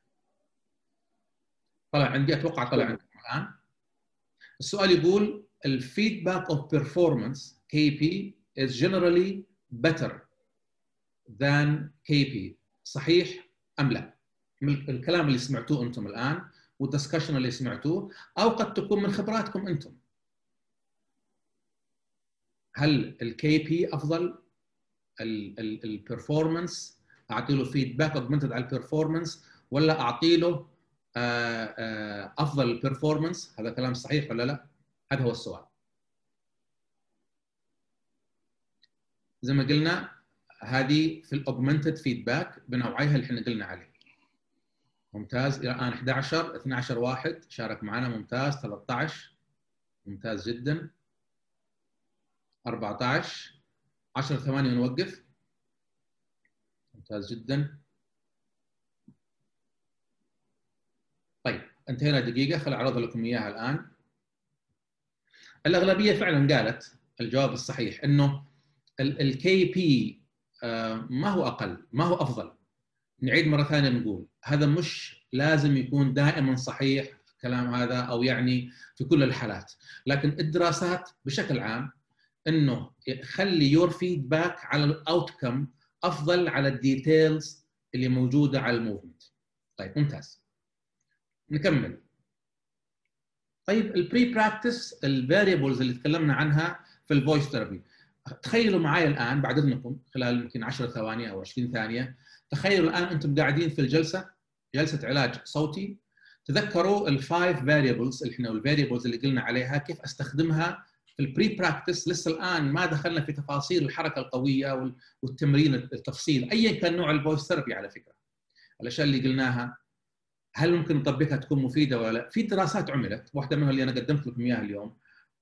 طلع عندي، اتوقع طلع عندكم الان. السؤال يقول الفيدباك اوف بيرفورمانس كي بي is generally better than كي بي، صحيح ام لا؟ من الكلام اللي سمعتوه انتم الان والدسكشن اللي سمعتوه، او قد تكون من خبراتكم انتم. هل الكي بي افضل؟ البرفورمانس اعطي له فيدباك اوجمنتد على البرفورمانس، ولا اعطي له افضل البرفورمانس؟ هذا كلام صحيح ولا لا؟ هذا هو السؤال. زي ما قلنا هذه في الاوجمنتد فيدباك بنوعيها اللي احنا قلنا عليه. ممتاز، الى الان احد عشر اثني عشر واحد شارك معنا، ممتاز. ثلاثة عشر ممتاز جدا. أربعة عشر عشر ثواني ونوقف. ممتاز جدا. طيب انتهينا دقيقة، خل أعرض لكم إياها الآن. الأغلبية فعلا قالت الجواب الصحيح إنه الكي بي ما هو أقل، ما هو أفضل. نعيد مرة ثانية نقول هذا مش لازم يكون دائما صحيح الكلام هذا، أو يعني في كل الحالات، لكن الدراسات بشكل عام إنه خلي يور فيدباك على الأوتكم أفضل على الديتيلز اللي موجودة على الموفمنت. طيب ممتاز، نكمل. طيب البري براكتس، الفاريبلز اللي تكلمنا عنها في الفويس ثيرابي. تخيلوا معي الان بعد اذنكم خلال يمكن عشر ثواني او عشرين ثانيه، تخيلوا الان انتم قاعدين في الجلسه، جلسه علاج صوتي. تذكروا الفايف فاريبلز اللي احنا الفاريبلز اللي قلنا عليها كيف استخدمها في في البري براكتس لسه الان ما دخلنا في تفاصيل الحركه القويه والتمرين التفصيل ايا كان نوع الفويس ثيرابي. على فكره الاشياء اللي قلناها هل ممكن نطبقها تكون مفيده ولا لا؟ في دراسات عملت، واحده منها اللي انا قدمت لكم اياها اليوم،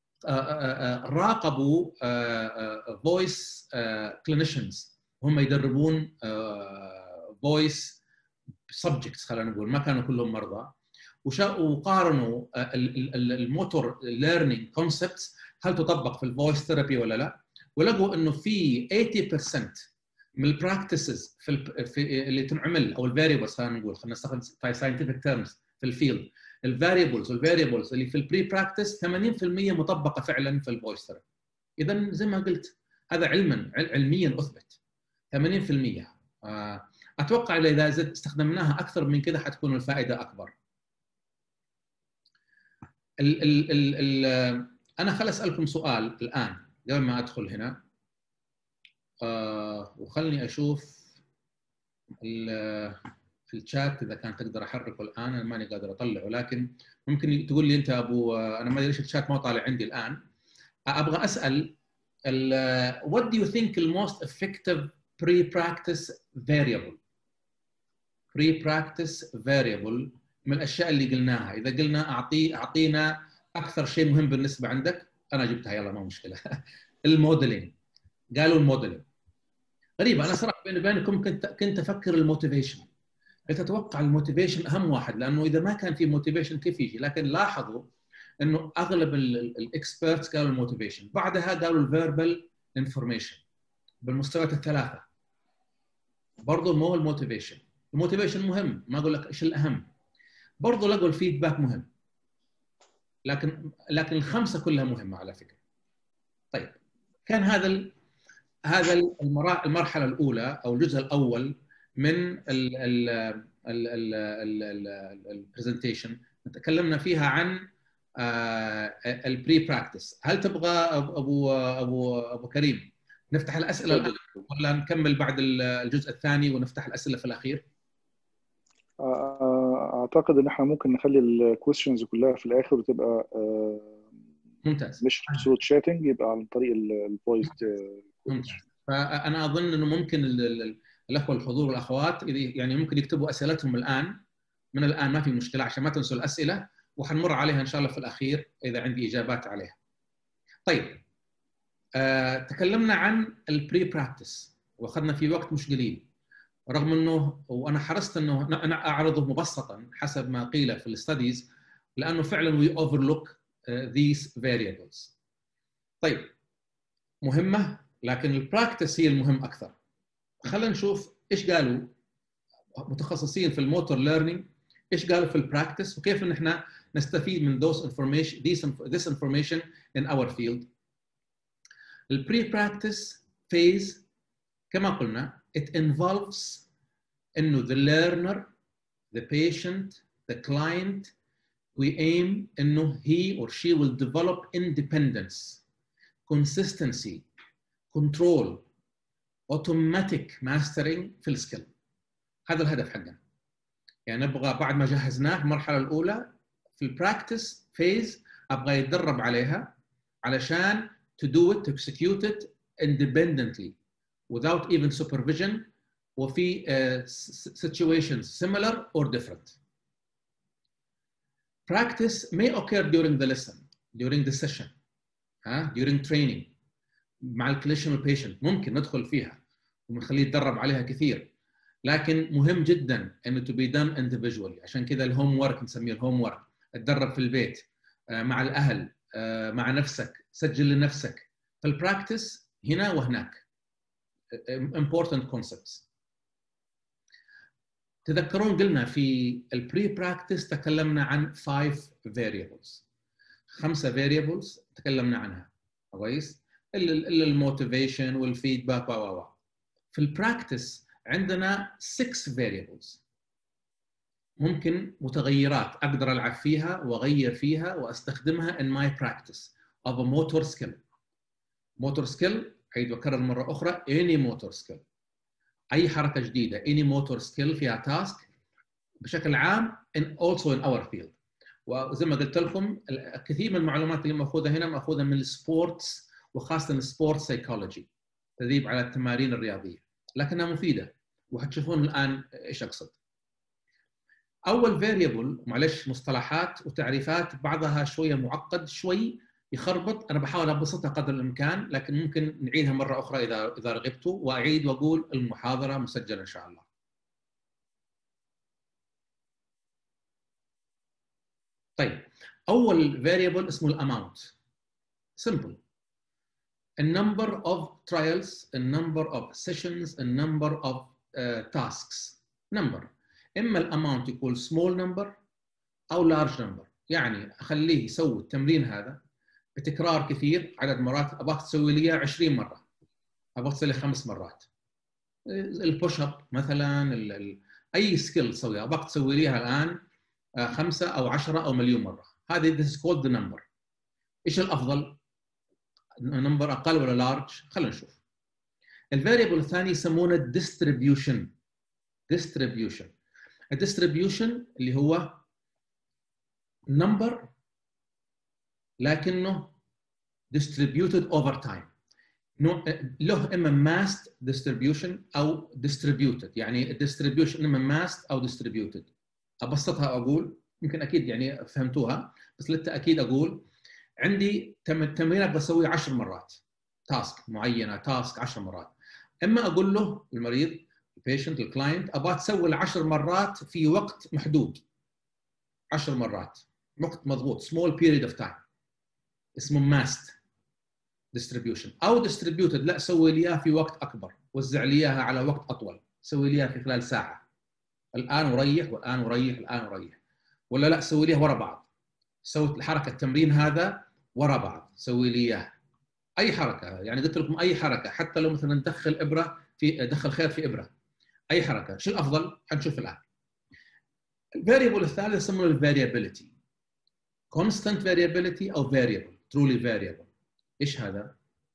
راقبوا فويس كلينيشنز هم يدربون فويس سبجكتس، خلينا نقول ما كانوا كلهم مرضى، وقارنوا الموتور ليرنينج كونسبتس هل تطبق في الفويس ثيرابي ولا لا، ولقوا انه في ثمانين بالمئة من البراكتسز في, في اللي تنعمل او الفاريبلز، خلينا نقول خلينا نستخدم ساينتفك تيرمز في الفيلد، الفاريبلز والفاريبلز اللي في البري براكتس ثمانين بالمئة مطبقه فعلا في الفويس ثيرابي. اذا زي ما قلت هذا علما علميا اثبت ثمانين بالمئة. اتوقع اذا زد استخدمناها اكثر من كذا حتكون الفائده اكبر. ال ال ال ال انا خل اسالكم سؤال الان قبل ما ادخل هنا، آه وخلني اشوف الشات اذا كان تقدر احركه الان. انا ماني قادر اطلعه، لكن ممكن تقول لي انت ابو، انا ما ادري ليش الشات ما طالع عندي الان. ابغى اسال what do you think the most effective pre-practice variable pre-practice variable من الاشياء اللي قلناها؟ اذا قلنا اعطي اعطينا اكثر شيء مهم بالنسبه عندك، انا جبتها يلا ما مشكله. الموديلينج، قالوا الموديلينج. غريبه، انا صراحه بيني وبينكم كنت كنت افكر الموتيفيشن، كنت اتوقع الموتيفيشن اهم واحد، لانه اذا ما كان في موتيفيشن كيف يجي؟ لكن لاحظوا انه اغلب الاكسبيرتس قالوا الموتيفيشن، بعدها قالوا الفيربال انفورميشن بالمستويات الثلاثه. برضه مو الموتيفيشن، الموتيفيشن مهم ما اقول لك ايش الاهم، برضه لقوا الفيدباك مهم، لكن لكن الخمسه كلها مهمه على فكره. طيب كان هذا ال هذا المرحله الاولى او الجزء الاول من البرزنتيشن، تكلمنا فيها عن البري براكتس. هل تبغى ابو ابو ابو كريم نفتح الاسئله الان ولا نكمل بعد الجزء الثاني ونفتح الاسئله في الاخير؟ اعتقد ان احنا ممكن نخلي الكويستشنز كلها في الاخر وتبقى ممتاز، مش صوت شاتنج، يبقى عن طريق الفويس. ممتاز. فانا اظن انه ممكن الاخوه الحضور والاخوات يعني ممكن يكتبوا اسئلتهم الان، من الان ما في مشكله عشان ما تنسوا الاسئله، وحنمر عليها ان شاء الله في الاخير اذا عندي اجابات عليها. طيب آه، تكلمنا عن البري براكتس واخذنا في وقت مش قليل، رغم انه وانا حرصت انه انا اعرضه مبسطا حسب ما قيل في الستاديز، لانه فعلا we overlook uh, these variables. طيب مهمه، لكن البراكتس هي المهم اكثر. خلينا نشوف ايش قالوا متخصصين في الموتور ليرنينج، ايش قالوا في البراكتس، وكيف ان احنا نستفيد من those information this information in our field. البري براكتس phase كما قلنا it involves انه the learner, the patient, the client, we aim انه he or she will develop independence, consistency, control, automatic mastering في السكيل. هذا الهدف حقنا. يعني نبغى بعد ما جهزناه المرحله الاولى في البراكتس فيز ابغى يتدرب عليها علشان to do it, to execute it independently without even supervision وفي uh, situations similar or different. Practice may occur during the lesson, during the session, huh? during training مع الكلينيشن والبيشنت، ممكن ندخل فيها ونخليه يتدرب عليها كثير، لكن مهم جدا انه to be done individually. عشان كذا الهوم ورك نسميه الهوم ورك، تدرب في البيت مع الاهل مع نفسك، سجل لنفسك. فالبراكتس هنا وهناك important concepts. تذكرون قلنا في البري براكتس تكلمنا عن five variables، خمسه variables تكلمنا عنها كويس، الموتيفيشن والفيدباك و و في البراكتس عندنا six variables، ممكن متغيرات اقدر العب فيها واغير فيها واستخدمها in my practice of a motor skill. motor skill اعيد واكرر مره اخرى any motor skill، اي حركه جديده any motor skill فيها task بشكل عام and also in our field. وزي ما قلت لكم كثير من المعلومات اللي ماخوذه هنا ماخوذه من السبورتس وخاصه السبورت سايكولوجي، تدريب على التمارين الرياضيه، لكنها مفيده وحتشوفون الان ايش اقصد. اول فاريبل، معلش مصطلحات وتعريفات بعضها شويه معقد شوي يخربط، انا بحاول ابسطها قدر الامكان، لكن ممكن نعيدها مره اخرى اذا اذا رغبتوا، واعيد واقول المحاضره مسجله ان شاء الله. طيب اول فاريبل اسمه الاماونت. simple. a number of trials, a number of sessions, a number of uh, tasks. number اما الاماونت يكون small number او large number، يعني اخليه يسوي التمرين هذا بتكرار كثير، عدد مرات ابغاك تسوي لي عشرين مره، ابغاك تسوي لي خمس مرات. البوش اب مثلا، ال ال اي سكيل تسويها ابغاك تسوي ليها الان خمسه او عشره او مليون مره. هذه this is called the number. ايش الافضل؟ نمبر اقل ولا لارج؟ خلينا نشوف. الفاريبل الثاني يسمونه distribution. distribution. الديستريبيوشن اللي هو نمبر لكنه distributed over time. له اما massed distribution او distributed، يعني distribution اما massed او distributed. ابسطها اقول، يمكن اكيد يعني فهمتوها، بس للتاكيد اقول عندي تمرينات بسوي عشر مرات، تاسك معينه، تاسك عشر مرات. اما اقول له المريض البيشنت الكلاينت ابغى تسوي العشر مرات في وقت محدود، عشر مرات وقت مضبوط، small period of time، اسمه massed distribution. او distributed، لا سوي لي اياها في وقت اكبر، وزع لي اياها على وقت اطول، سوي لي اياها في خلال ساعه، الان وريح والان وريح الان وريح. ولا لا سوي لي ورا بعض، سويت الحركه التمرين هذا ورا بعض، سوي لي اياها اي حركه، يعني قلت لكم اي حركه، حتى لو مثلا ندخل ابره في دخل خيط في ابره، اي حركه. شو الافضل؟ حنشوف الان. الفاريبل الثالث يسمونه الفاريابيلتي. constant variability او variable truly variable. ايش هذا؟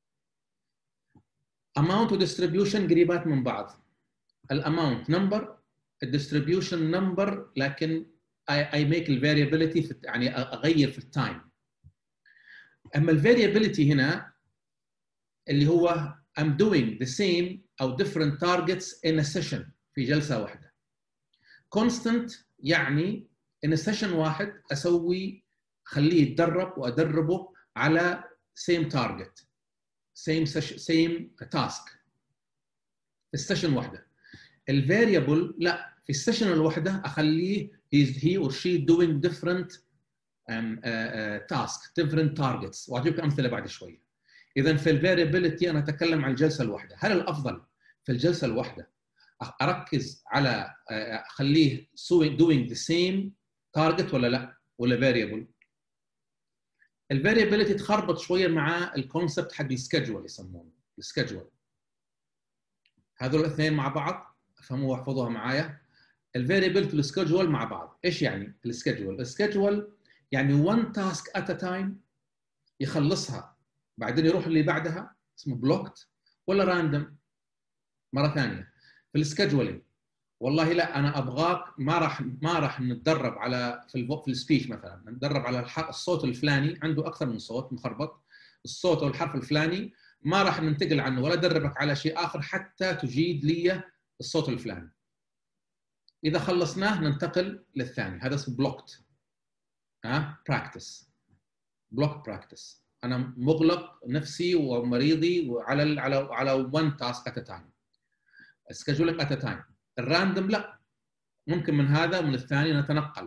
amount و distribution قريبات من بعض. الاماونت نمبر، الديستريبيوشن نمبر، لكن I, I make الفاريابيلتي في يعني اغير في التايم. اما الفاريابيلتي هنا اللي هو I'm doing the same او different targets in a session، في جلسه واحده. constant يعني in a session واحد اسوي، خليه يتدرب وادربه على same target same session same task في السيشن واحده. الفاريبل لا، في السيشن الواحده اخليه he or she doing different um, uh, uh, tasks different targets، واجيبك امثله بعد شويه. اذا في الفاريابيلتي انا اتكلم عن الجلسه الواحده. هل الافضل في الجلسه الواحده اركز على اخليه doing the same target ولا لا، ولا فاريبل؟ الفاريابيلتي تخربط شويه مع الكونسبت حق السكجول، يسمونه السكجول. هذول الاثنين مع بعض افهموها واحفظوها معايا. الفاريابيلتي والسكجول مع بعض. ايش يعني السكجول؟ السكجول يعني one task at a time يخلصها بعدين يروح اللي بعدها، اسمه بلوكت، ولا راندوم. مره ثانيه في السكجولينج، والله لا انا ابغاك ما راح ما راح نتدرب على في في السبيش مثلا، نتدرب على الصوت الفلاني، عنده اكثر من صوت مخربط، الصوت او الحرف الفلاني ما راح ننتقل عنه ولا ادربك على شيء اخر حتى تجيد لي الصوت الفلاني. اذا خلصناه ننتقل للثاني، هذا اسمه بلوكت. ها براكتس، بلوك براكتس. انا مغلق نفسي ومريضي وعلى على على one task at a time، scheduling at a time. الراندوم لا، ممكن من هذا ومن الثاني نتنقل.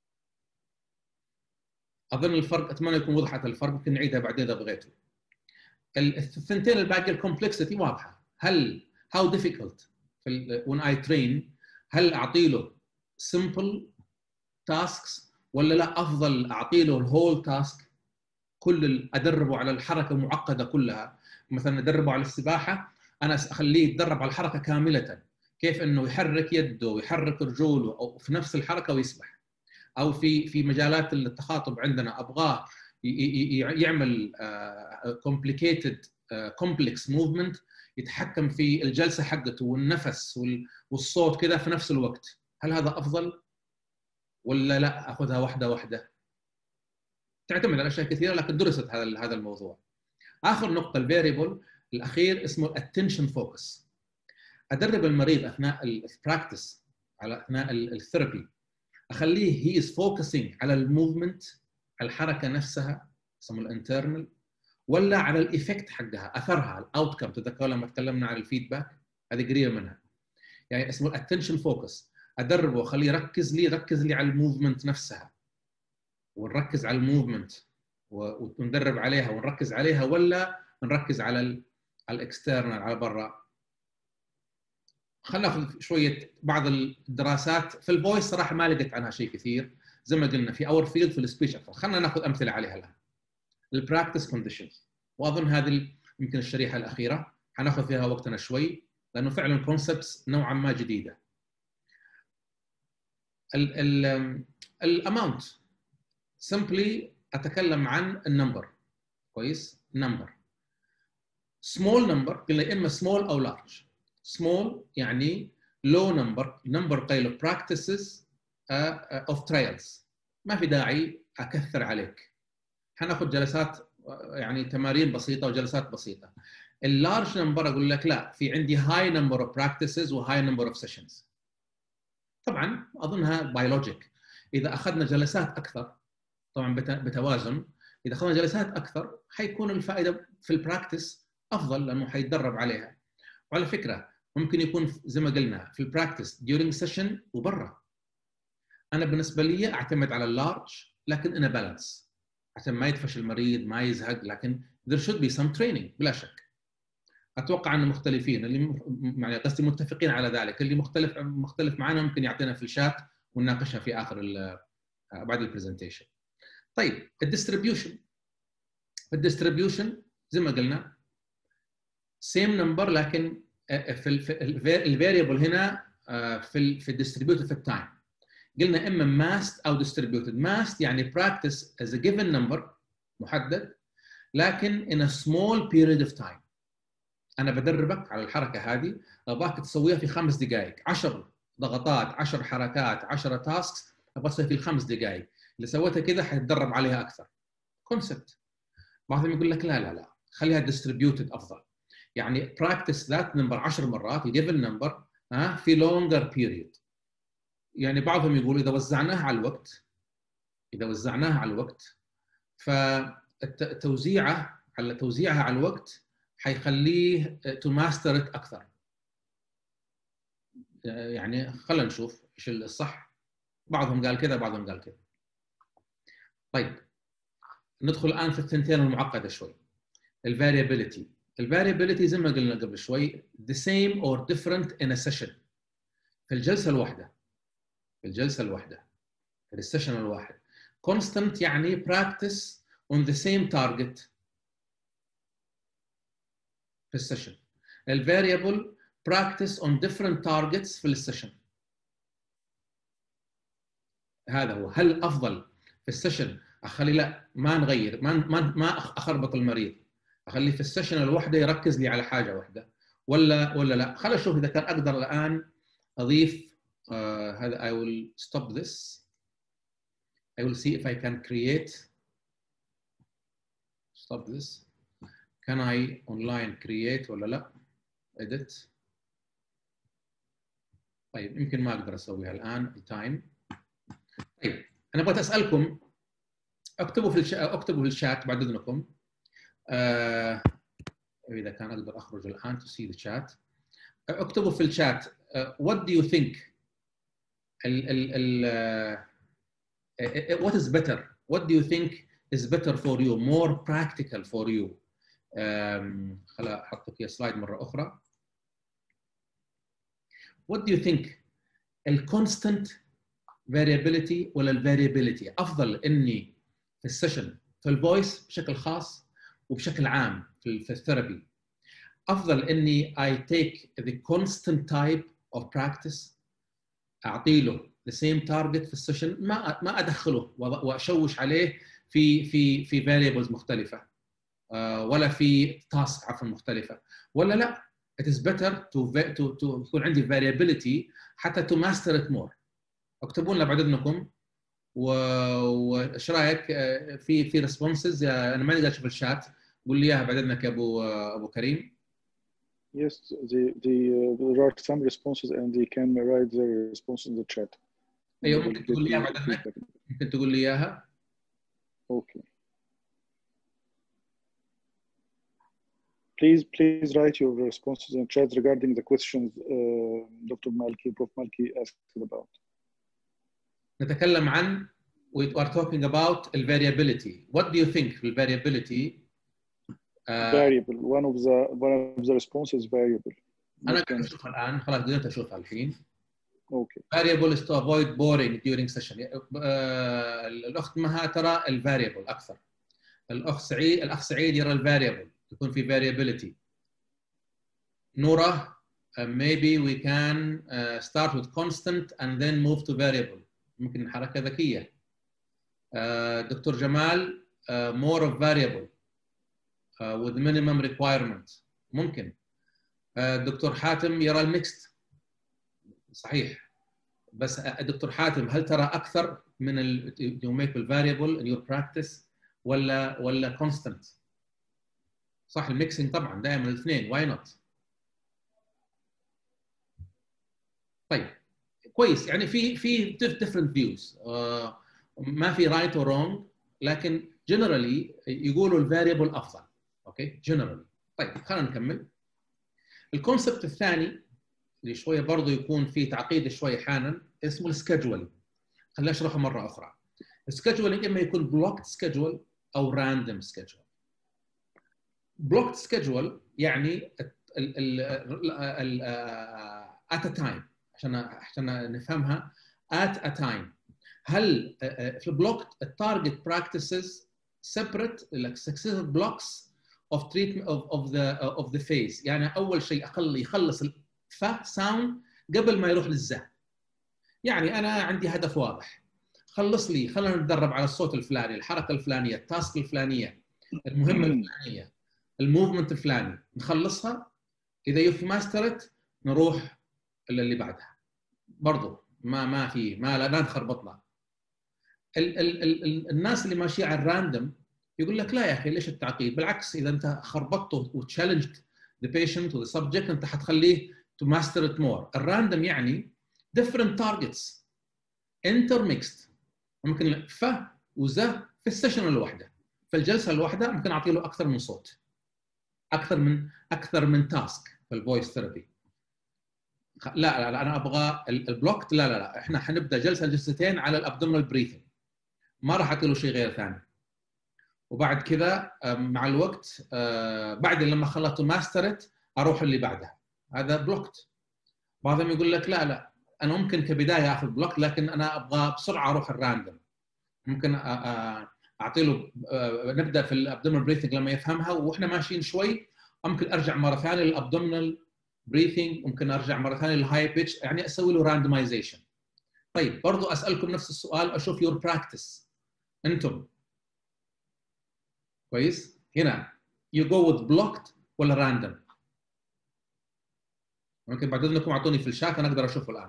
اظن الفرق، اتمنى يكون وضحت الفرق، ممكن نعيدها بعدين اذا بغيتوا. الثنتين الباقي الكومبلكسيتي واضحه. هل how difficult when I train، هل اعطي له simple tasks ولا لا افضل اعطي له الهول تاسك، كل ادربه على الحركه معقده كلها. مثلا ادربه على السباحه، انا اخليه يتدرب على الحركه كامله، كيف انه يحرك يده ويحرك رجوله او في نفس الحركه ويسبح. او في في مجالات التخاطب عندنا ابغاه يعمل complicated complex movement، يتحكم في الجلسه حقته والنفس والصوت كذا في نفس الوقت. هل هذا افضل ولا لا اخذها واحده واحده؟ تعتمد على اشياء كثيره لكن درست هذا هذا الموضوع. اخر نقطه الفاريبل الاخير اسمه الاتنشن فوكس. ادرب المريض اثناء البراكتس على اثناء الثيرابي، اخليه هي از فوكسينج على الموفمنت، على الحركه نفسها اسمه الانترنال، ولا على الايفكت حقها، اثرها، الاوت كم. تذكروا لما تكلمنا عن الفيدباك، هذه قريبه منها. يعني اسمه الاتنشن فوكس. ادربه واخليه يركز لي يركز لي على الموفمنت نفسها، ونركز على الموفمنت وندرب عليها ونركز عليها، ولا نركز على ال على الاكسترنال، على برا. خلينا ناخذ شويه بعض الدراسات في الفويس، صراحه ما لقيت عنها شيء كثير، زي ما قلنا في اور فيلد في السبيتش اكثر. خلينا ناخذ امثله عليها الان. البراكتس كونديشنز، واظن هذه يمكن الشريحه الاخيره حناخذ فيها وقتنا شوي لانه فعلا كونسبتس نوعا ما جديده. الاماونت سمبلي اتكلم عن النمبر. كويس؟ نمبر سمول نمبر، قلنا اما سمول او لارج. سمول يعني لو نمبر، نمبر قليل of practices uh, of trials، ما في داعي اكثر عليك. حناخذ جلسات يعني تمارين بسيطه وجلسات بسيطه. اللارج نمبر اقول لك لا، في عندي هاي نمبر اوف براكتسز وهاي نمبر اوف سيشنز. طبعا اظنها بيولوجيك. اذا اخذنا جلسات اكثر طبعا بتوازن، اذا اخذنا جلسات اكثر حيكون الفائده في البراكتس افضل لانه حيتدرب عليها. وعلى فكره ممكن يكون زي ما قلنا في البراكتس during سيشن وبرا. انا بالنسبه لي اعتمد على اللارج لكن انا بالانس عشان ما يدفش المريض ما يزهق، لكن there should be some training بلا شك. اتوقع ان مختلفين اللي يعني قصدي متفقين على ذلك. اللي مختلف مختلف معنا ممكن يعطينا في الشات ونناقشها في اخر بعد البرزنتيشن. طيب الديستريبيوشن، الديستريبيوشن زي ما قلنا سيم نمبر، لكن في الفاريبل هنا في في الديستريبيوتد في التايم. قلنا اما ماست او ديستريبيوتد. ماست يعني practice as a given number محدد لكن in a small period of time. انا بدربك على الحركه هذه، ابغاك تسويها في خمس دقائق، عشر ضغطات، عشر حركات، عشرة تاسكس، ابغى تسويها في الخمس دقائق. اللي سويتها كذا حتتدرب عليها اكثر. كونسبت. بعضهم يقول لك لا لا لا خليها ديستريبيوتد افضل. يعني practice ذات نمبر عشر مرات given number ها في longer period. يعني بعضهم يقول اذا وزعناها على الوقت، اذا وزعناها على الوقت فتوزيعه على توزيعها على الوقت حيخليه to master it اكثر. يعني خلينا نشوف ايش الصح. بعضهم قال كذا بعضهم قال كذا. طيب ندخل الان في الثنتين المعقده شوي. الفاريابيليتي. الفاريابيليتي زي ما قلنا قبل شوي the same or different in a session. في الجلسه الواحده، في الجلسه الواحده، في السيشن الواحد. constant يعني practice on the same target في السيشن. الفاريبل practice on different targets في السيشن. هذا هو. هل افضل في السيشن اخلي لا ما نغير، ما ما ما اخربط المريض، اخليه في السيشن الواحده يركز لي على حاجه واحده، ولا ولا لا؟ خلينا نشوف اذا كان اقدر الان اضيف uh, هذا. I will stop this. I will see if I can create. Stop this. Can I online create ولا لا؟ edit. طيب يمكن ما اقدر اسويها الان التايم. طيب انا بغيت اسالكم، اكتبوا في الشات، اكتبوا في الشات بعد اذنكم. آه اذا كان اقدر اخرج الان to see the chat. اكتبوا في الشات uh, what do you think ال ال ال uh, what is better, what do you think is better for you, more practical for you. um, خلا احط لك سلايد مره اخرى. what do you think ال constant variability ولا ال variability؟ افضل اني في السيشن في الفويس بشكل خاص وبشكل عام في في الثيرابي، افضل اني I take the constant type of practice، اعطي له the same target في السيشن، ما ما ادخله واشوش عليه في في في variables مختلفه ولا في تاسك عفوا مختلفه، ولا لا it is better to to to يكون عندي variability حتى to master it more. اكتبوا لنا بعد اذنكم وايش رايك في في ريسبونسز؟ انا ما اقدر اشوف الشات، قول لي اياها بعد اذنك يا ابو ابو كريم. Yes, the the uh, there are some responses and they can write their response in the chat. ايوه We'll ممكن get تقول لي اياها you بعد اذنك، feedback. ممكن تقول لي اياها. Okay. Please, please write your responses in chat regarding the questions uh, Doctor Malki, Prof Malki asked about. نتكلم عن we are talking about the variability. What do you think the variability? Uh, variable. One of the one of the responses variable. أنا قاعد أشوفها الآن، خلاص قدرت أشوفها الحين. Okay. Variable is to avoid boring during session. uh, الأخت مها ترى ال variable أكثر. الأخ سعيد الأخ سعيد يرى ال variable، يكون في variability. نورة uh, maybe we can uh, start with constant and then move to variable. ممكن حركة ذكية. uh, دكتور جمال uh, more of variable uh, with minimum requirement. ممكن. الدكتور حاتم يرى الميكست. صحيح، بس الدكتور حاتم هل ترى اكثر من ال you make a variable in your practice ولا ولا constant؟ صح، الميكسينج طبعا دائما الاثنين، why not؟ طيب كويس، يعني في في different views uh, ما في right or wrong، لكن generally يقولوا الفاريبل افضل. اوكي generally. طيب خلينا نكمل. الكونسبت الثاني اللي شويه برضه يكون فيه تعقيد شويه احيانا اسمه السكجولينج. خليني اشرحه مره اخرى. السكجولينج اما يكون بلوكد سكجول او راندوم سكجول. بلوكد سكجول يعني ال at a time، عشان عشان نفهمها at a time. هل في البلوكد التارجت براكتسز separate like successive blocks of treatment of of the of the phase، يعني اول شيء اقل يخلص الفا ساوند قبل ما يروح للزه. يعني انا عندي هدف واضح، خلص لي، خلينا نتدرب على الصوت الفلاني، الحركه الفلانيه، التاسك الفلانيه، المهمه الفلانيه، الموفمنت الفلاني، نخلصها. اذا يو ماسترت نروح اللي بعدها. برضو ما ما في ما لا نخربطنا. ال ال ال الناس اللي ماشيه على الراندوم يقول لك لا يا اخي ليش التعقيد؟ بالعكس، اذا انت خربطته وتشالنجد ذا بيشنت وذا سبجكت انت حتخليه تو ماستر ات مور. الراندوم يعني different targets intermixed، ممكن ف وز في السيشن الواحده، في الجلسه الواحده ممكن اعطي له اكثر من صوت، اكثر من اكثر من تاسك في الفويس ثيرابي. لا لا لا انا ابغى البلوكت، لا لا لا احنا حنبدا جلسه جلستين على الابدومينال بريثنج، ما راح اعطي له شيء غير ثاني. وبعد كذا مع الوقت بعد لما خلصت ماسترت اروح اللي بعدها، هذا بلوكت. بعضهم يقول لك لا لا انا ممكن كبدايه اخذ بلوك لكن انا ابغى بسرعه اروح الراندوم. ممكن اعطي له نبدا في الابدومينال بريثنج لما يفهمها واحنا ماشيين شوي، ممكن ارجع مره ثانيه للابدومينال بريثنج، ممكن ارجع مره ثانيه للهاي بيتش، يعني اسوي له راندمايزيشن. طيب برضو اسالكم نفس السؤال، اشوف يور براكتس انتم كويس. هنا you go with blocked ولا راندوم؟ ممكن بعد اذنكم اعطوني في الشات انا اقدر اشوفه الان.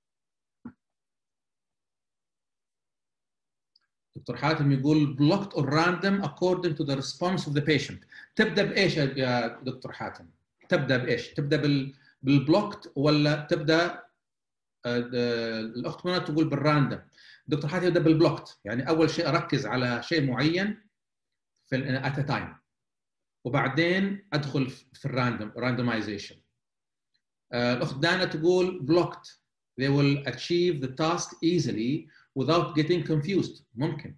دكتور حاتم يقول blocked or random according to the response of the patient. تبدا بايش يا دكتور حاتم؟ تبدا بايش؟ تبدا بال بالبلوكت ولا تبدا الاخت منى تقول بالراندوم؟ دكتور حاتم يبدا بالبلوكت، يعني اول شيء اركز على شيء معين في at a time وبعدين ادخل في الراندوم راندومايزيشن. الاخت دانا تقول blocked they will achieve the task easily without getting confused. ممكن.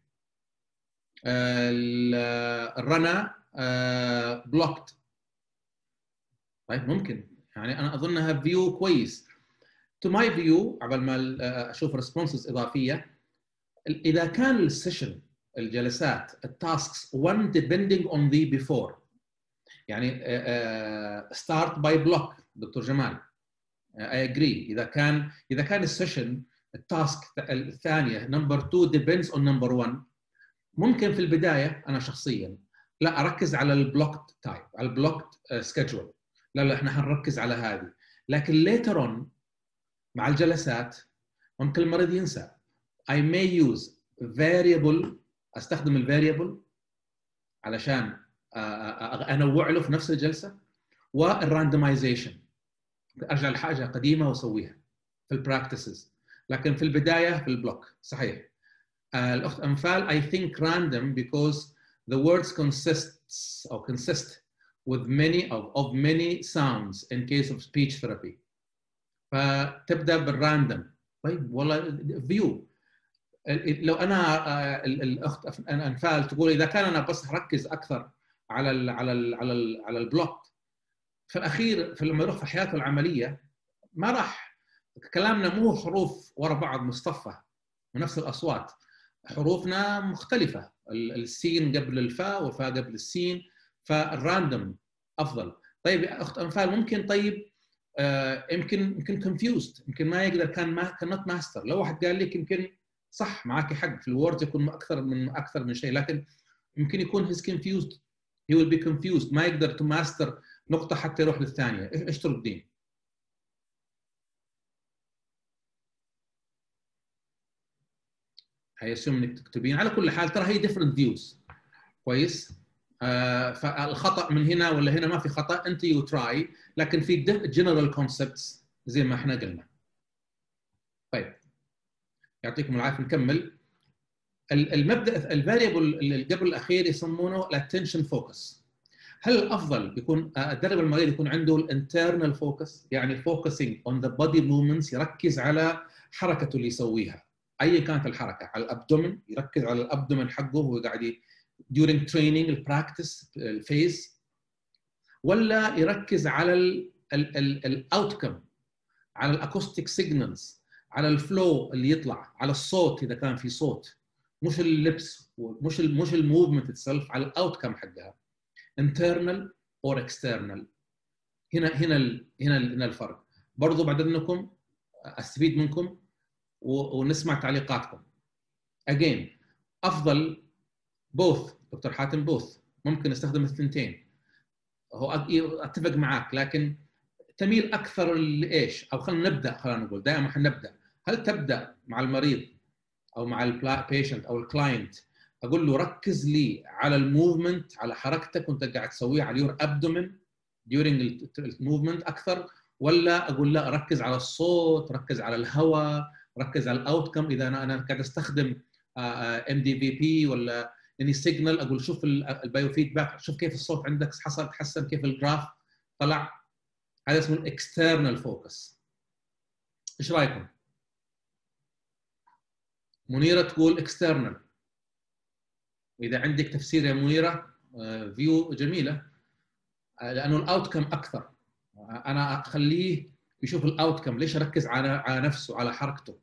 الرنا blocked. طيب ممكن، يعني انا اظنها فيو كويس. to my view قبل ما اشوف responses اضافيه، اذا كان السيشن الجلسات التاسكس one depending on the before، يعني start by block دكتور جمال I agree. اذا كان اذا كان السيشن التاسك الثانيه نمبر two depends on number one، ممكن في البدايه انا شخصيا لا اركز على البلوكت تايب، على البلوكت سكجول، لا لا احنا حنركز على هذه. لكن later on مع الجلسات ممكن المريض ينسى. I may use variable، استخدم الفاريبل علشان انوع له في نفس الجلسه، والراندمايزيشن ارجع لحاجه قديمه واسويها في البراكتسز، لكن في البدايه في البلوك. صحيح. الاخت انفال I think random because the words consists or consist with many of, of many sounds in case of speech therapy. فتبدا بالراندوم. طيب والله فيو، لو انا الاخت انفال تقول اذا كان انا بس هركز اكثر على ال على ال على ال على البلوك في الاخير، في لما يروح في حياته العمليه ما راح كلامنا مو حروف ورا بعض مصطفى ونفس الاصوات، حروفنا مختلفه، السين قبل الفاء والفاء قبل السين، فالراندوم افضل. طيب يا اخت انفال ممكن طيب آه يمكن يمكن كونفيوزد، يمكن ما يقدر، كان ما كان نوت ماستر. لو واحد قال لك يمكن صح معك حق في الوورد يكون اكثر من اكثر من شيء، لكن يمكن يكون هيز confused he will be confused، ما يقدر تو ماستر نقطه حتى يروح للثانيه. ايش تردين؟ هيسمى انك تكتبين. على كل حال ترى هي different views. كويس. آه فالخطا من هنا ولا هنا ما في خطا، انت يو تراي، لكن في general concepts زي ما احنا قلنا. طيب يعطيكم العافيه. نكمل. المبدا الفاريبل اللي قبل الاخير يسمونه الاتنشن فوكس. هل الافضل يكون ادرب المريض يكون عنده الانترنال فوكس، يعني فوكسينج اون ذا بودي موفمنتس، يركز على حركته اللي يسويها ايا كانت الحركه، على الابدومن، يركز على الابدومن حقه وهو قاعد during training البراكتس الفيز، ولا يركز على الاوتكم، على الاكوستيك سيجنالز، على الفلو اللي يطلع، على الصوت اذا كان في صوت، مش اللبس، مش ال مش الموفمنت اتسلف، على الاوتكم حقها internal or external. هنا هنا ال هنا ال هنا الفرق. برضو بعد انكم استفيد منكم ونسمع تعليقاتكم. again افضل both دكتور حاتم both، ممكن استخدم الثنتين، هو اتفق معاك، لكن تميل اكثر لايش؟ او خلينا نبدا، خلينا نقول دائما حنبدا. هل تبدا مع المريض او مع البيشنت او الكلاينت اقول له ركز لي على الموفمنت، على حركتك وانت قاعد تسويها على اليور ابدومن during الموفمنت اكثر، ولا اقول لا ركز على الصوت، ركز على الهواء، ركز على الاوتكم، اذا انا انا قاعد استخدم ام دي في بي ولا يعني سيجنال، اقول شوف البايو فيدباك، شوف كيف الصوت عندك حصل تحسن، كيف الجراف طلع. هذا اسمه الاكسترنال فوكس. ايش رايكم؟ منيره تقول اكسترنال. اذا عندك تفسير يا منيره فيو جميله، لانه الاوتكم اكثر، انا اخليه يشوف الاوتكم، ليش اركز على على نفسه على حركته.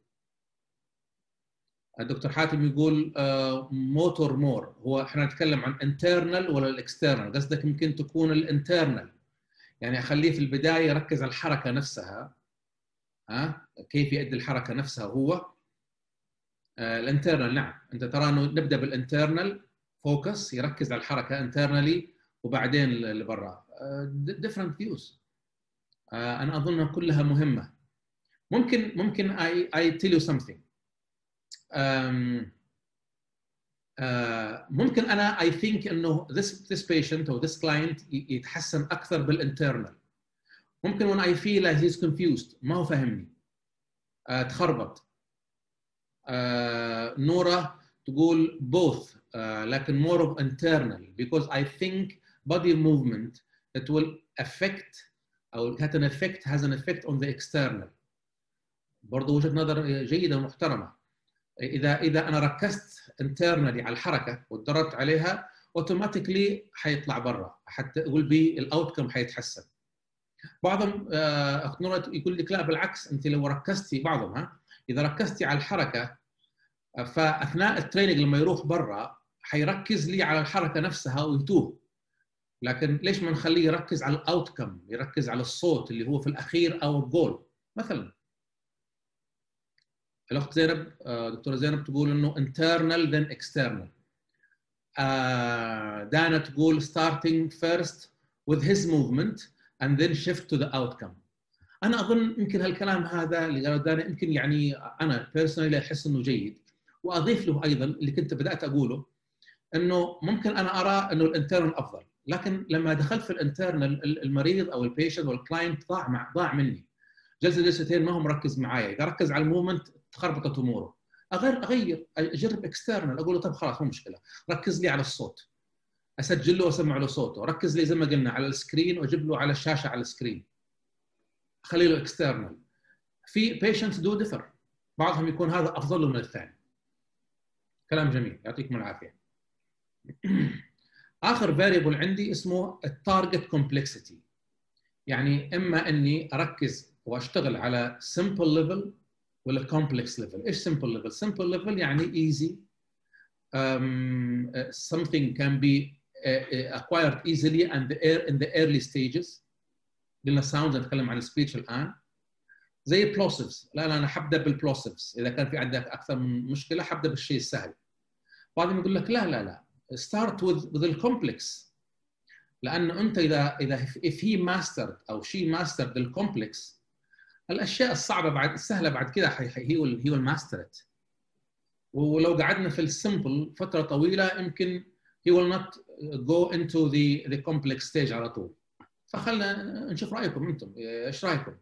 الدكتور حاتم يقول موتور مور، هو احنا نتكلم عن انترنال ولا الاكسترنال؟ قصدك يمكن تكون الانترنال، يعني اخليه في البدايه يركز على الحركه نفسها، ها كيف يؤدي الحركه نفسها هو. الانترنال نعم، انت ترى انه نبدا بالانترنال فوكس، يركز على الحركه انترنالي وبعدين اللي برا. different views. انا اظنها كلها مهمه. ممكن ممكن I I tell you something. um, uh, ممكن انا I think انه this this patient or this client يتحسن اكثر بالانترنال. ممكن when I feel like he's confused، ما هو فاهمني، uh, تخربط. uh, نورة تقول both uh, لكن more of internal because I think body movement it will affect أو has an effect has an effect on the external. برضو وجهة نظر جيدة ومحترمة. إذا إذا أنا ركزت internally على الحركة وتدربت عليها automatically حيطلع برا، حتى will be الأوتكم حيتحسن. بعضهم أخت نورة يقول لك لا بالعكس، أنت لو ركزتي، بعضهم ها إذا ركزتي على الحركة فأثناء التريننج لما يروح برا حيركز لي على الحركة نفسها ويتوه. لكن ليش ما نخليه يركز على الاوتكم، يركز على الصوت اللي هو في الاخير او الجول مثلا. الاخت زينب دكتوره زينب تقول انه internal then external. دانا تقول starting first with his movement and then shift to the outcome. انا اظن يمكن هالكلام هذا اللي قاله دانا يمكن يعني انا personally احس انه جيد، واضيف له ايضا اللي كنت بدات اقوله، انه ممكن انا ارى انه الانترنال افضل، لكن لما دخلت في الانترنال المريض او البيشنت والكلاينت ضاع مع ضاع مني. جلسه جلستين ما هو مركز معايا، اذا ركز على المومنت تخربطت اموره. اغير اغير اجرب اكسترنال، اقول له طب خلاص مو مشكله، ركز لي على الصوت، اسجل له واسمع له صوته، ركز لي زي ما قلنا على السكرين واجيب له على الشاشه على السكرين، خلي له اكسترنال. في بيشنتس دو ديفر، بعضهم يكون هذا افضل من الثاني. كلام جميل، يعطيكم العافيه. اخر فاريبل عندي اسمه التارجت كومبلكسيتي، يعني اما اني اركز واشتغل على simple level ولا complex level. ايش simple level؟ simple level يعني easy, um, uh, something can be uh, acquired easily and the air in the early stages. قلنا sound، نتكلم عن السبيتش الان. زي plosives، لا لا انا حبدا بالplosives، اذا كان في عندك اكثر من مشكله حبدا بالشيء السهل. بعدين يقول لك لا لا لا start with with the complex، لانه انت اذا اذا if he mastered او she mastered the complex، الاشياء الصعبه بعد السهله بعد كده هي هو هي الماستر. ولو قعدنا في السمبل فتره طويله يمكن he will not go into the the complex stage على طول. فخلنا نشوف رايكم انتم، ايش رايكم؟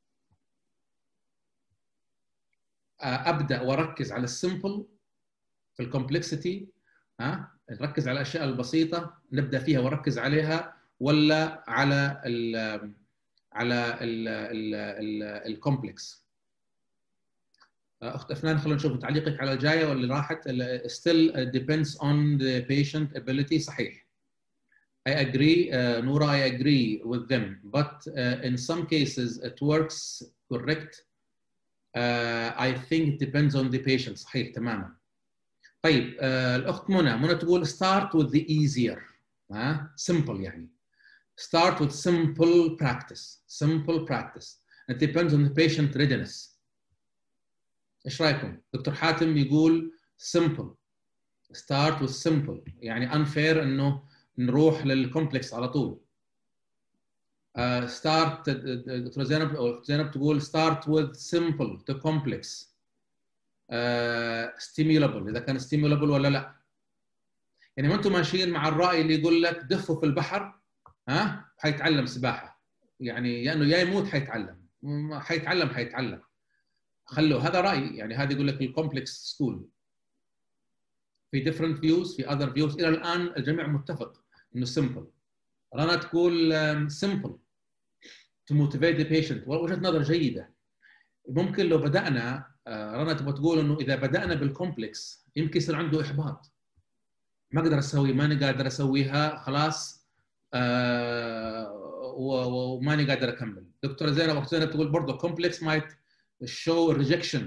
ابدا واركز على السمبل في الكومبلكسيتي، ها نركز على الاشياء البسيطه نبدا فيها وركز عليها، ولا على ال على الكومبلكس؟ اخت افنان خلينا نشوف تعليقك على الجايه واللي راحت. still depends on the patient ability. صحيح. I agree, uh, Noura, I agree with them, but uh, in some cases it works correct. Uh, I think it depends on the patient. صحيح تماما. طيب uh, الاخت منى منى تقول start with the easier. ها uh, simple يعني. Start with simple practice. Simple practice. It depends on the patient readiness. ايش رايكم؟ دكتور حاتم يقول simple. Start with simple، يعني unfair انه نروح للكومبلكس على طول. Uh, start دكتور زينب او زينب تقول start with simple to complex. Uh, stimulable، اذا كان stimulable ولا لا. يعني ما انتم ماشيين مع الراي اللي يقول لك دفه في البحر ها حيتعلم سباحه، يعني لانه يا يموت حيتعلم، حيتعلم حيتعلم. خلوا هذا رايي، يعني هذا يقول لك الكومبلكس سكول. في different views، في other views. الى الان الجميع متفق انه simple. رنا تقول simple to motivate the patient، وجهه نظر جيده. ممكن لو بدانا، رنا تبغى تقول انه اذا بدانا بالكومبلكس يمكن يصير عنده احباط، ما اقدر اسوي، ماني قادر اسويها خلاص، آه وماني قادر اكمل. دكتوره زينب اخت زينب تقول برضه كومبلكس might show rejection،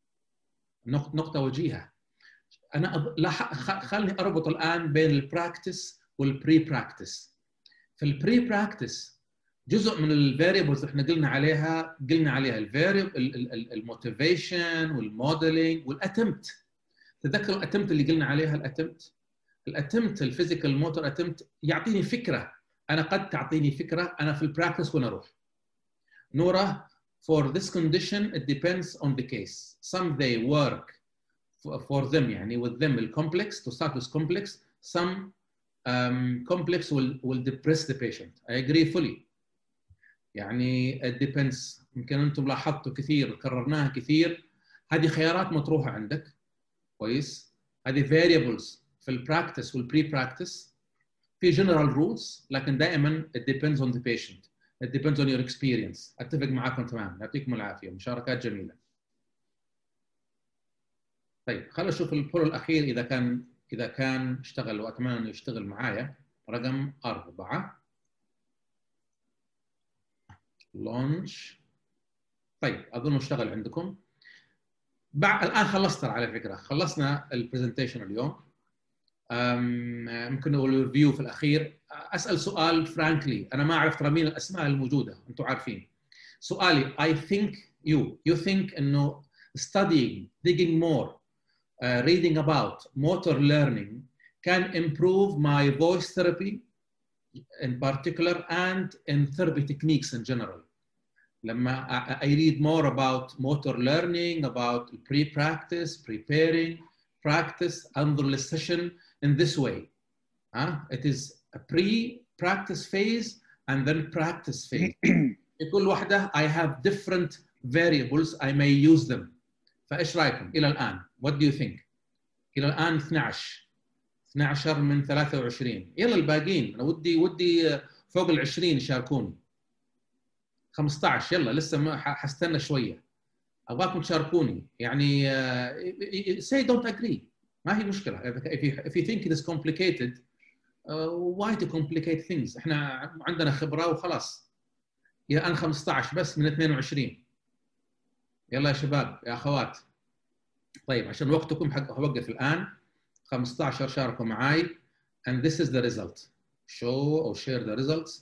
نقطه وجيهه. انا خلني اربط الان بين البراكتس والبري براكتس. في البري براكتس جزء من الفاريبلز احنا قلنا عليها قلنا عليها الفاريبل الموتيفيشن والموديلنج والاتمت. تذكروا الاتمت اللي قلنا عليها؟ الاتمت الاتمت الفيزيكال موتور اتمت يعطيني فكره، انا قد تعطيني فكره انا في البراكتس وين اروح. نورا for this condition it depends on the case. Some they work for them يعني with them الcomplex to start with complex. Some um, complex will will depress the patient. I agree fully. يعني it depends. يمكن انتم لاحظتوا كثير كررناها كثير، هذه خيارات مطروحه عندك كويس، هذه variables في البراكتس والبري براكتس. في general rules لكن دائما it depends on the patient. It depends on your experience. اتفق معاكم تمام، يعطيكم العافيه، مشاركات جميله. طيب خلينا نشوف البول الاخير اذا كان اذا كان اشتغل، واتمنى انه يشتغل معايا. رقم أربعة لونش. طيب اظن اشتغل عندكم. بعد الان خلصت على فكره، خلصنا البرزنتيشن اليوم. ممكن نقول ريفيو في الاخير. اسال سؤال فرانكلي، انا ما اعرف ترى مين الاسماء الموجوده، انتم عارفين. سؤالي I think you you think انه studying digging more uh, reading about motor learning can improve my voice therapy in particular and in therapy techniques in general. لما I read more about motor learning, about pre-practice, preparing, practice انظر للسيشن in this way. Uh, it is a pre-practice phase and then practice phase. في كل واحدة I have different variables I may use them. فإيش رأيكم إلى الآن؟ What do you think؟ إلى الآن اثنعش اثنعش من ثلاثة وعشرين. يلا الباقيين أنا ودي ودي فوق ال عشرين يشاركوني. خمسة عشر يلا لسه ما حستنى شوية. أبغاكم تشاركوني يعني uh, say don't agree ما هي مشكلة. If you, if you think it is complicated uh, why to complicate things؟ إحنا عندنا خبرة وخلاص. إلى الآن خمسة عشر بس من اثنين وعشرين. يلا يا شباب يا أخوات. طيب عشان وقتكم حق هوقف الآن. خمسة عشر شاركوا معاي and this is the result. show or share the results.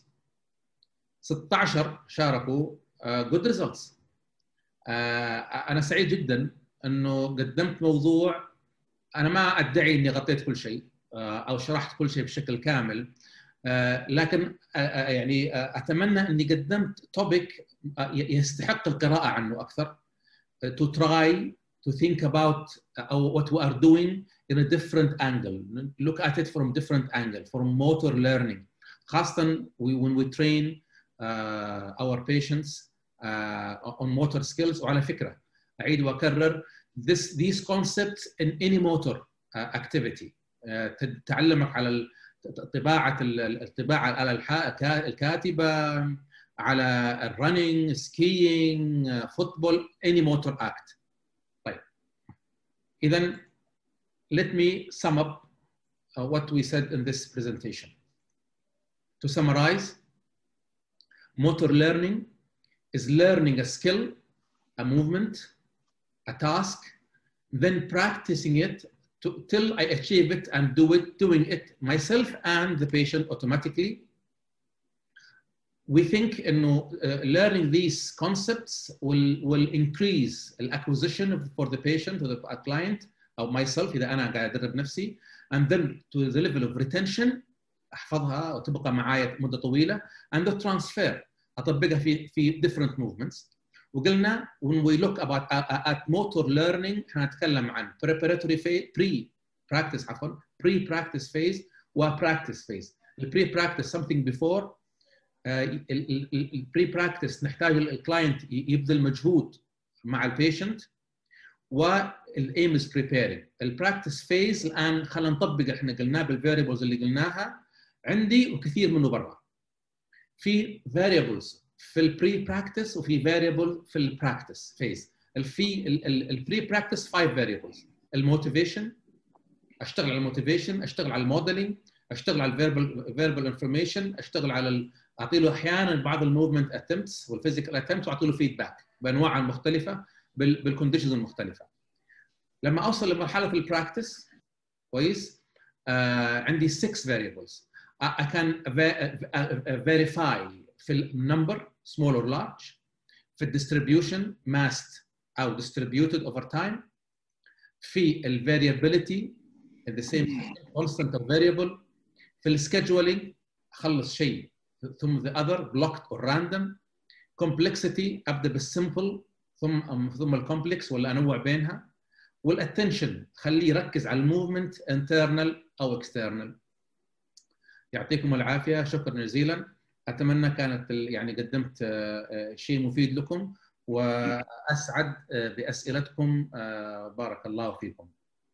ستة عشر شاركوا uh, good results. uh, أنا سعيد جدا أنه قدمت موضوع أنا ما أدعي أني غطيت كل شيء uh, أو شرحت كل شيء بشكل كامل uh, لكن uh, يعني uh, أتمنى أني قدمت topic uh, يستحق القراءة عنه أكثر. uh, to try to think about uh, what we are doing in a different angle. Look at it from different angle, from motor learning. خاصة when we train uh, our patients uh, on motor skills. وعلى فكرة أعيد وأكرر this these concepts in any motor uh, activity. uh, تعلمك على طباعة الطباعة على الكاتبة على الرننج skiing football any motor act. طيب إذن let me sum up uh, what we said in this presentation. To summarize, motor learning is learning a skill, a movement, a task, then practicing it to, till I achieve it and do it, doing it myself and the patient automatically. We think إنه uh, learning these concepts will, will increase the acquisition for the patient or the client أو myself إذا أنا قاعد أدرب نفسي, and then to the level of retention أحفظها وتبقى معايا مدة طويلة, and the transfer أطبقها في في different movements. وقلنا when we look about uh, at motor learning هنتكلم عن preparatory phase, pre-practice عفوا pre-practice phase و practice phase. The pre-practice something before. البري-practice نحتاج الكلاينت يبذل مجهود مع البيشنت والايم از preparing. البراكتس فيز الان خلينا نطبق احنا قلناه بالفاريبلز اللي قلناها عندي وكثير منه برا. في variables في البري براكتس وفي variable في البراكتس فيز. في البري براكتس five variables. الموتيفيشن اشتغل على الموتيفيشن، اشتغل على الموديلنج، اشتغل على الفيربال فيربال انفورميشن، اشتغل على اعطي له احيانا بعض الموفمنت اتمبتس والفيزيكال اتمبتس واعطي له فيدباك بانواعها المختلفه بالكونديشنز المختلفه. لما اوصل لمرحله البراكتس كويس آه عندي six variables. I can verify في النمبر small or large، في الديستريبيوشن masked او distributed over time، في الفاريابيليتي the same constant or variable، في السكيدجولينج اخلص شيء ثم the other blocked or random، complexity ابدا بالsimple ثم ثم الكومبلكس ولا انوع بينها، والاتنشن خليه يركز على الموفمنت internal او external. يعطيكم العافيه، شكرا جزيلا. اتمنى كانت يعني قدمت شيء مفيد لكم واسعد باسئلتكم. بارك الله فيكم.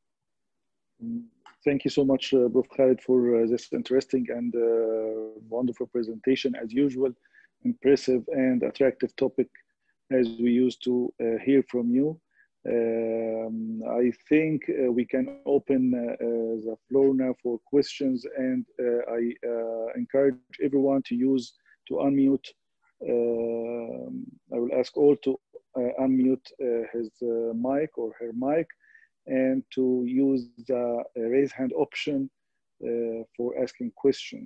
Thank you so much, uh, Prof Khalid, for uh, this interesting and uh, wonderful presentation. As usual, impressive and attractive topic as we used to uh, hear from you. Um, I think uh, we can open uh, uh, the floor now for questions, and uh, I uh, encourage everyone to use to unmute. Uh, I will ask all to uh, unmute uh, his uh, mic or her mic, and to use the raise hand option uh, for asking question.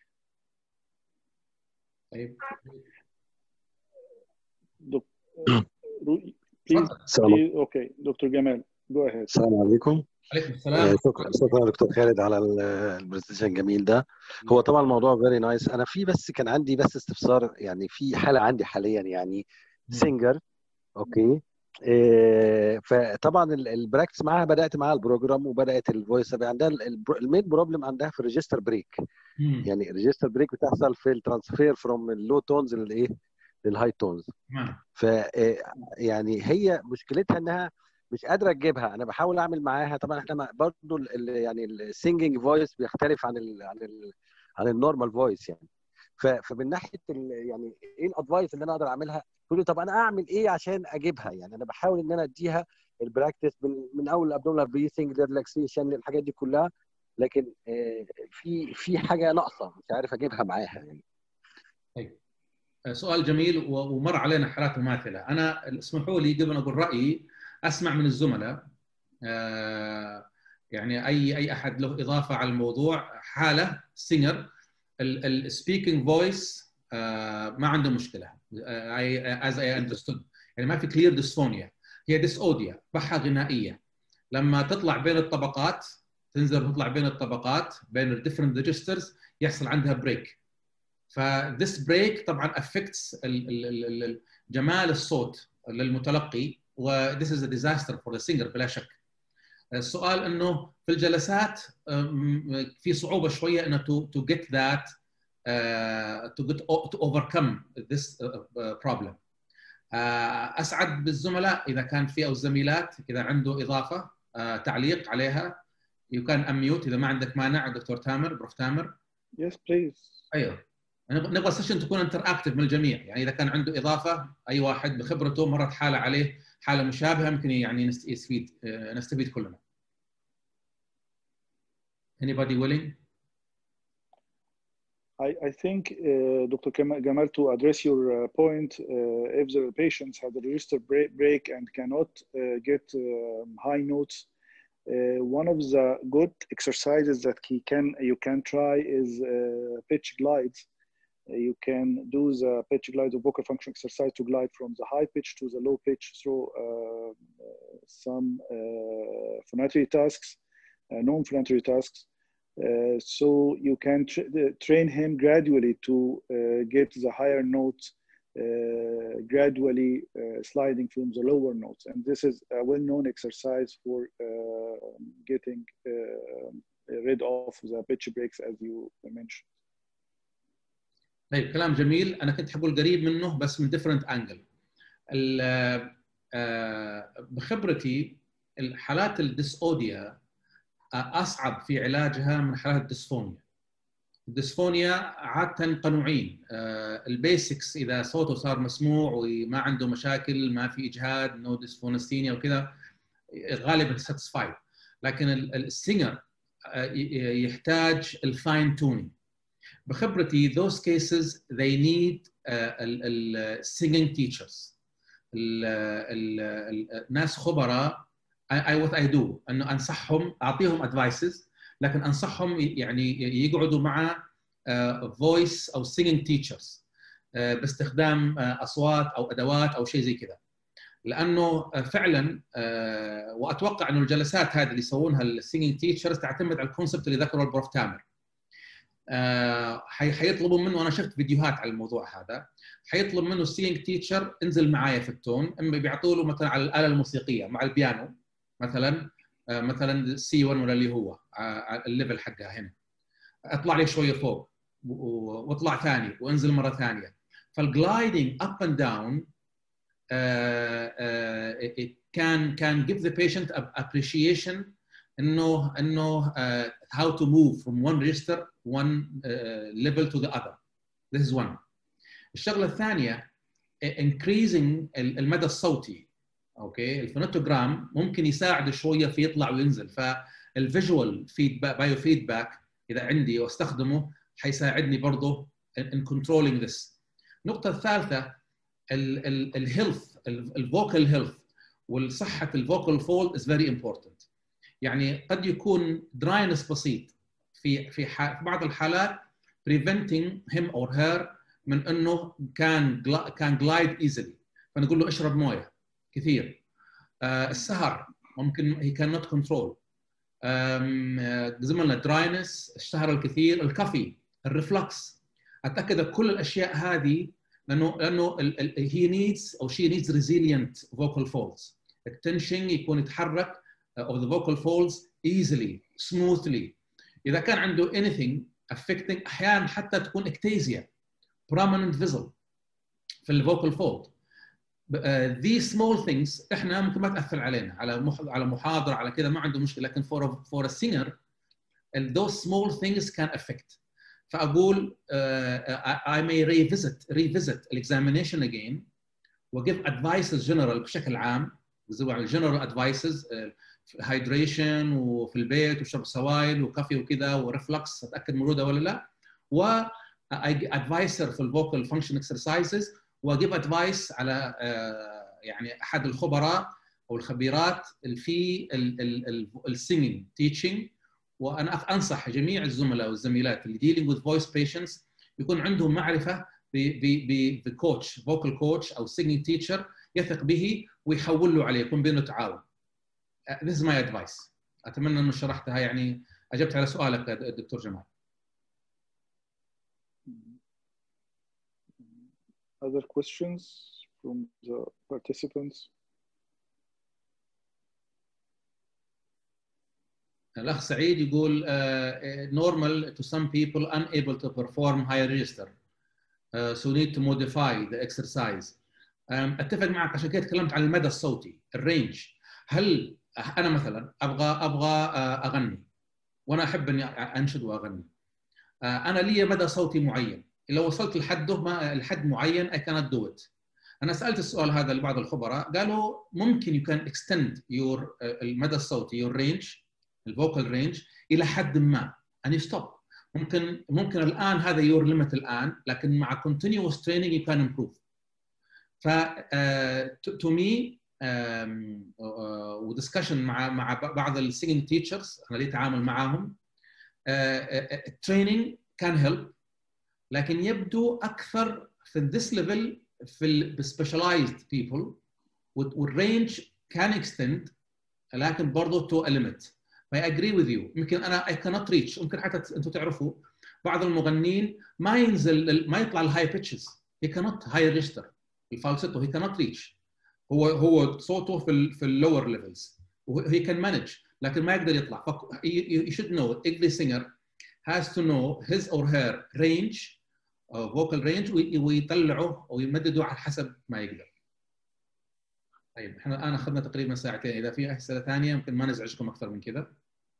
Please, please, okay, Doctor Gamal, go ahead. السلام عليكم. عليكم السلام. شكرا شكرا دكتور خالد على البرزنتيشن الجميل ده. هو طبعا الموضوع فيري نايس. انا في بس كان عندي بس استفسار، يعني في حاله عندي حاليا يعني سينجر اوكي فطبعا البراكتس معاها بدات معاها البروجرام وبدات الفويس عندها المين بروبلم عندها في الريجستر بريك. يعني الريجستر بريك بتحصل في الترانسفير فروم اللو تونز للايه للهاي تونز. ف يعني هي مشكلتها انها مش قادره تجيبها. انا بحاول اعمل معاها، طبعا احنا برضو يعني السينجينج فويس بيختلف عن ال عن ال عن النورمال فويس يعني. فمن ناحيه يعني ايه الادفايس اللي انا اقدر اعملها؟ تقول لي طب انا اعمل ايه عشان اجيبها؟ يعني انا بحاول ان انا اديها البراكتس من, من اول الابدومينال بريثنج ريلاكسيشن الحاجات دي كلها، لكن في في حاجه ناقصه مش عارف اجيبها معاها يعني. طيب سؤال جميل ومر علينا حالات مماثله. انا اسمحوا لي قبل اقول رايي اسمع من الزملاء يعني اي اي احد له اضافه على الموضوع. حاله سينجر السبيكينج فويس ما عنده مشكله از اي اندرستود، يعني ما في كلير ديسفونيا، هي ديسوديا بحه غنائيه لما تطلع بين الطبقات، تنزل تطلع بين الطبقات بين الديفرنت ريجسترز يحصل عندها بريك. فذس بريك طبعا affects جمال الصوت للمتلقي و this is a disaster for the singer بلا شك. السؤال انه في الجلسات في صعوبه شويه انه to to get that uh, to get to overcome this problem. اسعد بالزملاء اذا كان في او الزميلات اذا عنده اضافه uh, تعليق عليها you can unmute اذا ما عندك مانع. دكتور تامر، بروف تامر. Yes please. ايوه نبغى سيشن تكون انتراكتيف من الجميع، يعني اذا كان عنده اضافه اي واحد بخبرته مرت حاله عليه حاله مشابهه ممكن يعني نستفيد نستفيد كلنا. Anybody willing? I, I think, uh, Doctor Gamal, to address your uh, point, uh, if the patients have a register break, break and cannot uh, get uh, high notes, uh, one of the good exercises that he can you can try is uh, pitch glides. You can do the pitch glide, the vocal function exercise to glide from the high pitch to the low pitch through uh, some uh, phonatory tasks, uh, non-phonatory tasks. Uh, so you can tra train him gradually to uh, get the higher notes, uh, gradually uh, sliding from the lower notes. And this is a well-known exercise for uh, getting uh, rid of the pitch breaks, as you mentioned. طيب كلام جميل. انا كنت حقول قريب منه بس من ديفرنت انجل. بخبرتي الحالات الديسوديا اصعب في علاجها من حالات الديسفونيا. الديسفونيا عاده قنوعين، البيسكس اذا صوته صار مسموع وما عنده مشاكل ما في اجهاد نو ديسفونستينيا وكذا غالبا ساتسفايد. لكن السينجر يحتاج الفاين تونينج. بخبرتي those cases they need uh, ال singing teachers. الناس خبراء. I, I what I do انه انصحهم اعطيهم advices، لكن انصحهم يعني يقعدوا مع uh, voice او singing teachers uh, باستخدام uh, اصوات او ادوات او شيء زي كذا. لانه uh, فعلا uh, واتوقع انه الجلسات هذه اللي يسوونها السينجينج تيتشرز تعتمد على الكونسبت اللي ذكره البروف تامر. آه حيطلبوا منه، انا شفت فيديوهات على الموضوع هذا، حيطلب منه السينج تيتشر انزل معايا في التون، اما بيعطوا له مثلا على الاله الموسيقيه مع البيانو مثلا آه مثلا سي واحد ولا اللي هو آه الليفل حقها هنا، اطلع لي شويه فوق واطلع ثاني وانزل مره ثانيه. فالجلايدنج اب اند داون it can can give the patient appreciation انه انه uh, how to move from one register one uh, level to the other. This is one. الشغله الثانيه increasing المدى الصوتي. اوكي الفونوتوجرام ممكن يساعد شويه في يطلع وينزل، فالفيجوال فيدباك بايو فيدباك اذا عندي واستخدمه حيساعدني برضه in controlling this. النقطه الثالثه الهيلث الفوكال هيلث والصحه الفوكال فولد is very important. يعني قد يكون دراينس بسيط في في في بعض الحالات preventing him or her من انه كان كان glide easily، فنقول له اشرب مويه كثير. آه السهر ممكن he cannot control. زمنا دراينس، السهر الكثير، الكافي، الريفلكس. اتاكد كل الاشياء هذه لانه لانه he needs او she needs resilient vocal folds. التنشن يكون يتحرك of the vocal folds easily smoothly. اذا كان عنده anything affecting احيانا حتى تكون اكتيزيا prominent visible في الفوكال فولد. uh, these small things احنا ممكن ما تاثر علينا على على محاضره على كذا ما عنده مشكله، لكن for a, for a singer those small things can affect. فاقول uh, I may revisit revisit examination again و give advices general بشكل عام، general advices uh, hydration وفي البيت وشرب سوائل وكافي وكذا ورفلكس اتاكد موجوده ولا لا، و advisor في الفوكال فانكشن اكسرسايزز، واجيب ادفايس على uh, يعني احد الخبراء او الخبيرات في السينجينج تيتشنج. وانا انصح جميع الزملاء والزميلات اللي dealing with voice patients يكون عندهم معرفه بكوتش فوكال كوتش او singing teacher يثق به ويحول له عليه، يكون بينه تعاون. This is my advice. اتمنى انه شرحتها يعني اجبت على سؤالك دكتور جمال. Other questions from the participants? الأخ سعيد يقول uh, normal to some people unable to perform higher register uh, so need to modify the exercise. um, أتفق معك، عشان كده تكلمت عن المدى الصوتي الرينج. هل أنا مثلا أبغى أبغى أغني وأنا أحب إني أنشد وأغني، uh, أنا لي مدى صوتي معين، لو وصلت لحده ما لحد معين I cannot do it. أنا سألت السؤال هذا لبعض الخبراء قالوا ممكن you can extend your uh, المدى الصوتي your range الفوكال رينج الى حد ما and you stop. ممكن ممكن الان هذا يور ليميت الان، لكن مع continuous training you can improve. ف uh, to me um, uh, ودسكشن مع مع بعض السينجينج تيتشرز انا لي تعامل معاهم التريننج كان هيلب، لكن يبدو اكثر في this level في السبيشاليزد بيبل والرينج كان اكستند، لكن برضه to a limit. I agree with you. يمكن انا I cannot reach. ممكن حتى انتم تعرفوا بعض المغنيين ما ينزل ما يطلع الهاي بيتشز. He cannot high register الفالسيتو he cannot reach. هو هو صوته في ال في اللور ليفلز he can manage، لكن ما يقدر يطلع. ف you should know every singer has to know his or her range uh, vocal range ويطلعه او يمدده على حسب ما يقدر. طيب احنا الان اخذنا تقريبا ساعتين، اذا في اسئله ثانيه يمكن ما نزعجكم اكثر من كذا.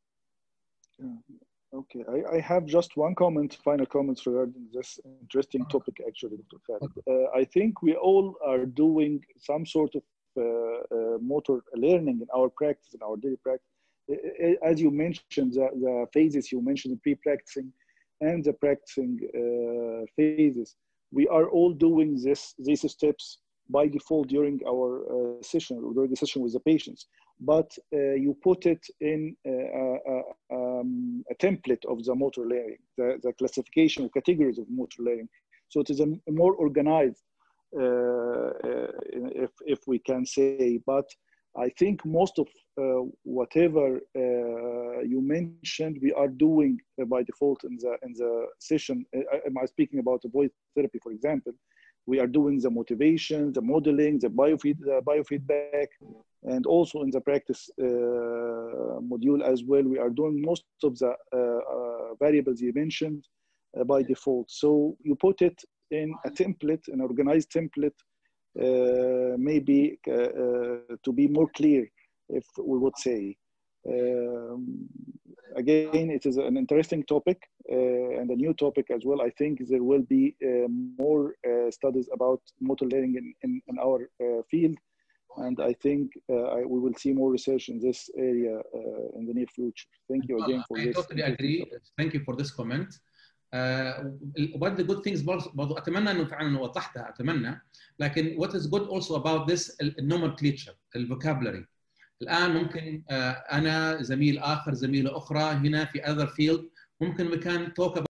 Okay, I, I have just one comment, final comments regarding this interesting topic actually, Doctor Khaled. Uh, I think we all are doing some sort of uh, uh, motor learning in our practice, in our daily practice. As you mentioned, the, the phases you mentioned, the pre-practicing and the practicing uh, phases, we are all doing this, these steps by default during our uh, session, or during the session with the patients. But uh, you put it in a, a, um, a template of the motor learning, the, the classification of categories of motor learning. So it is a more organized, uh, uh, if, if we can say. But I think most of uh, whatever uh, you mentioned, we are doing uh, by default in the, in the session. Am I speaking about the voice therapy, for example? We are doing the motivation, the modeling, the biofeed, uh, biofeedback, and also in the practice uh, module as well. We are doing most of the uh, uh, variables you mentioned uh, by default. So you put it in a template, an organized template, uh, maybe uh, uh, to be more clear, if we would say. Um, again, it is an interesting topic uh, and a new topic as well. I think there will be uh, more uh, studies about motor learning in, in, in our uh, field. And I think uh, I, we will see more research in this area uh, in the near future. Thank you again for I this. I totally agree. Thank you for this comment. Uh, what the good things برضو أتمنى إنه فعلا وضحتها أتمنى. لكن what is good also about this الnomenclature, الvocabulary. الآن ممكن uh, أنا زميل آخر زميلة أخرى هنا في other field ممكن we can talk about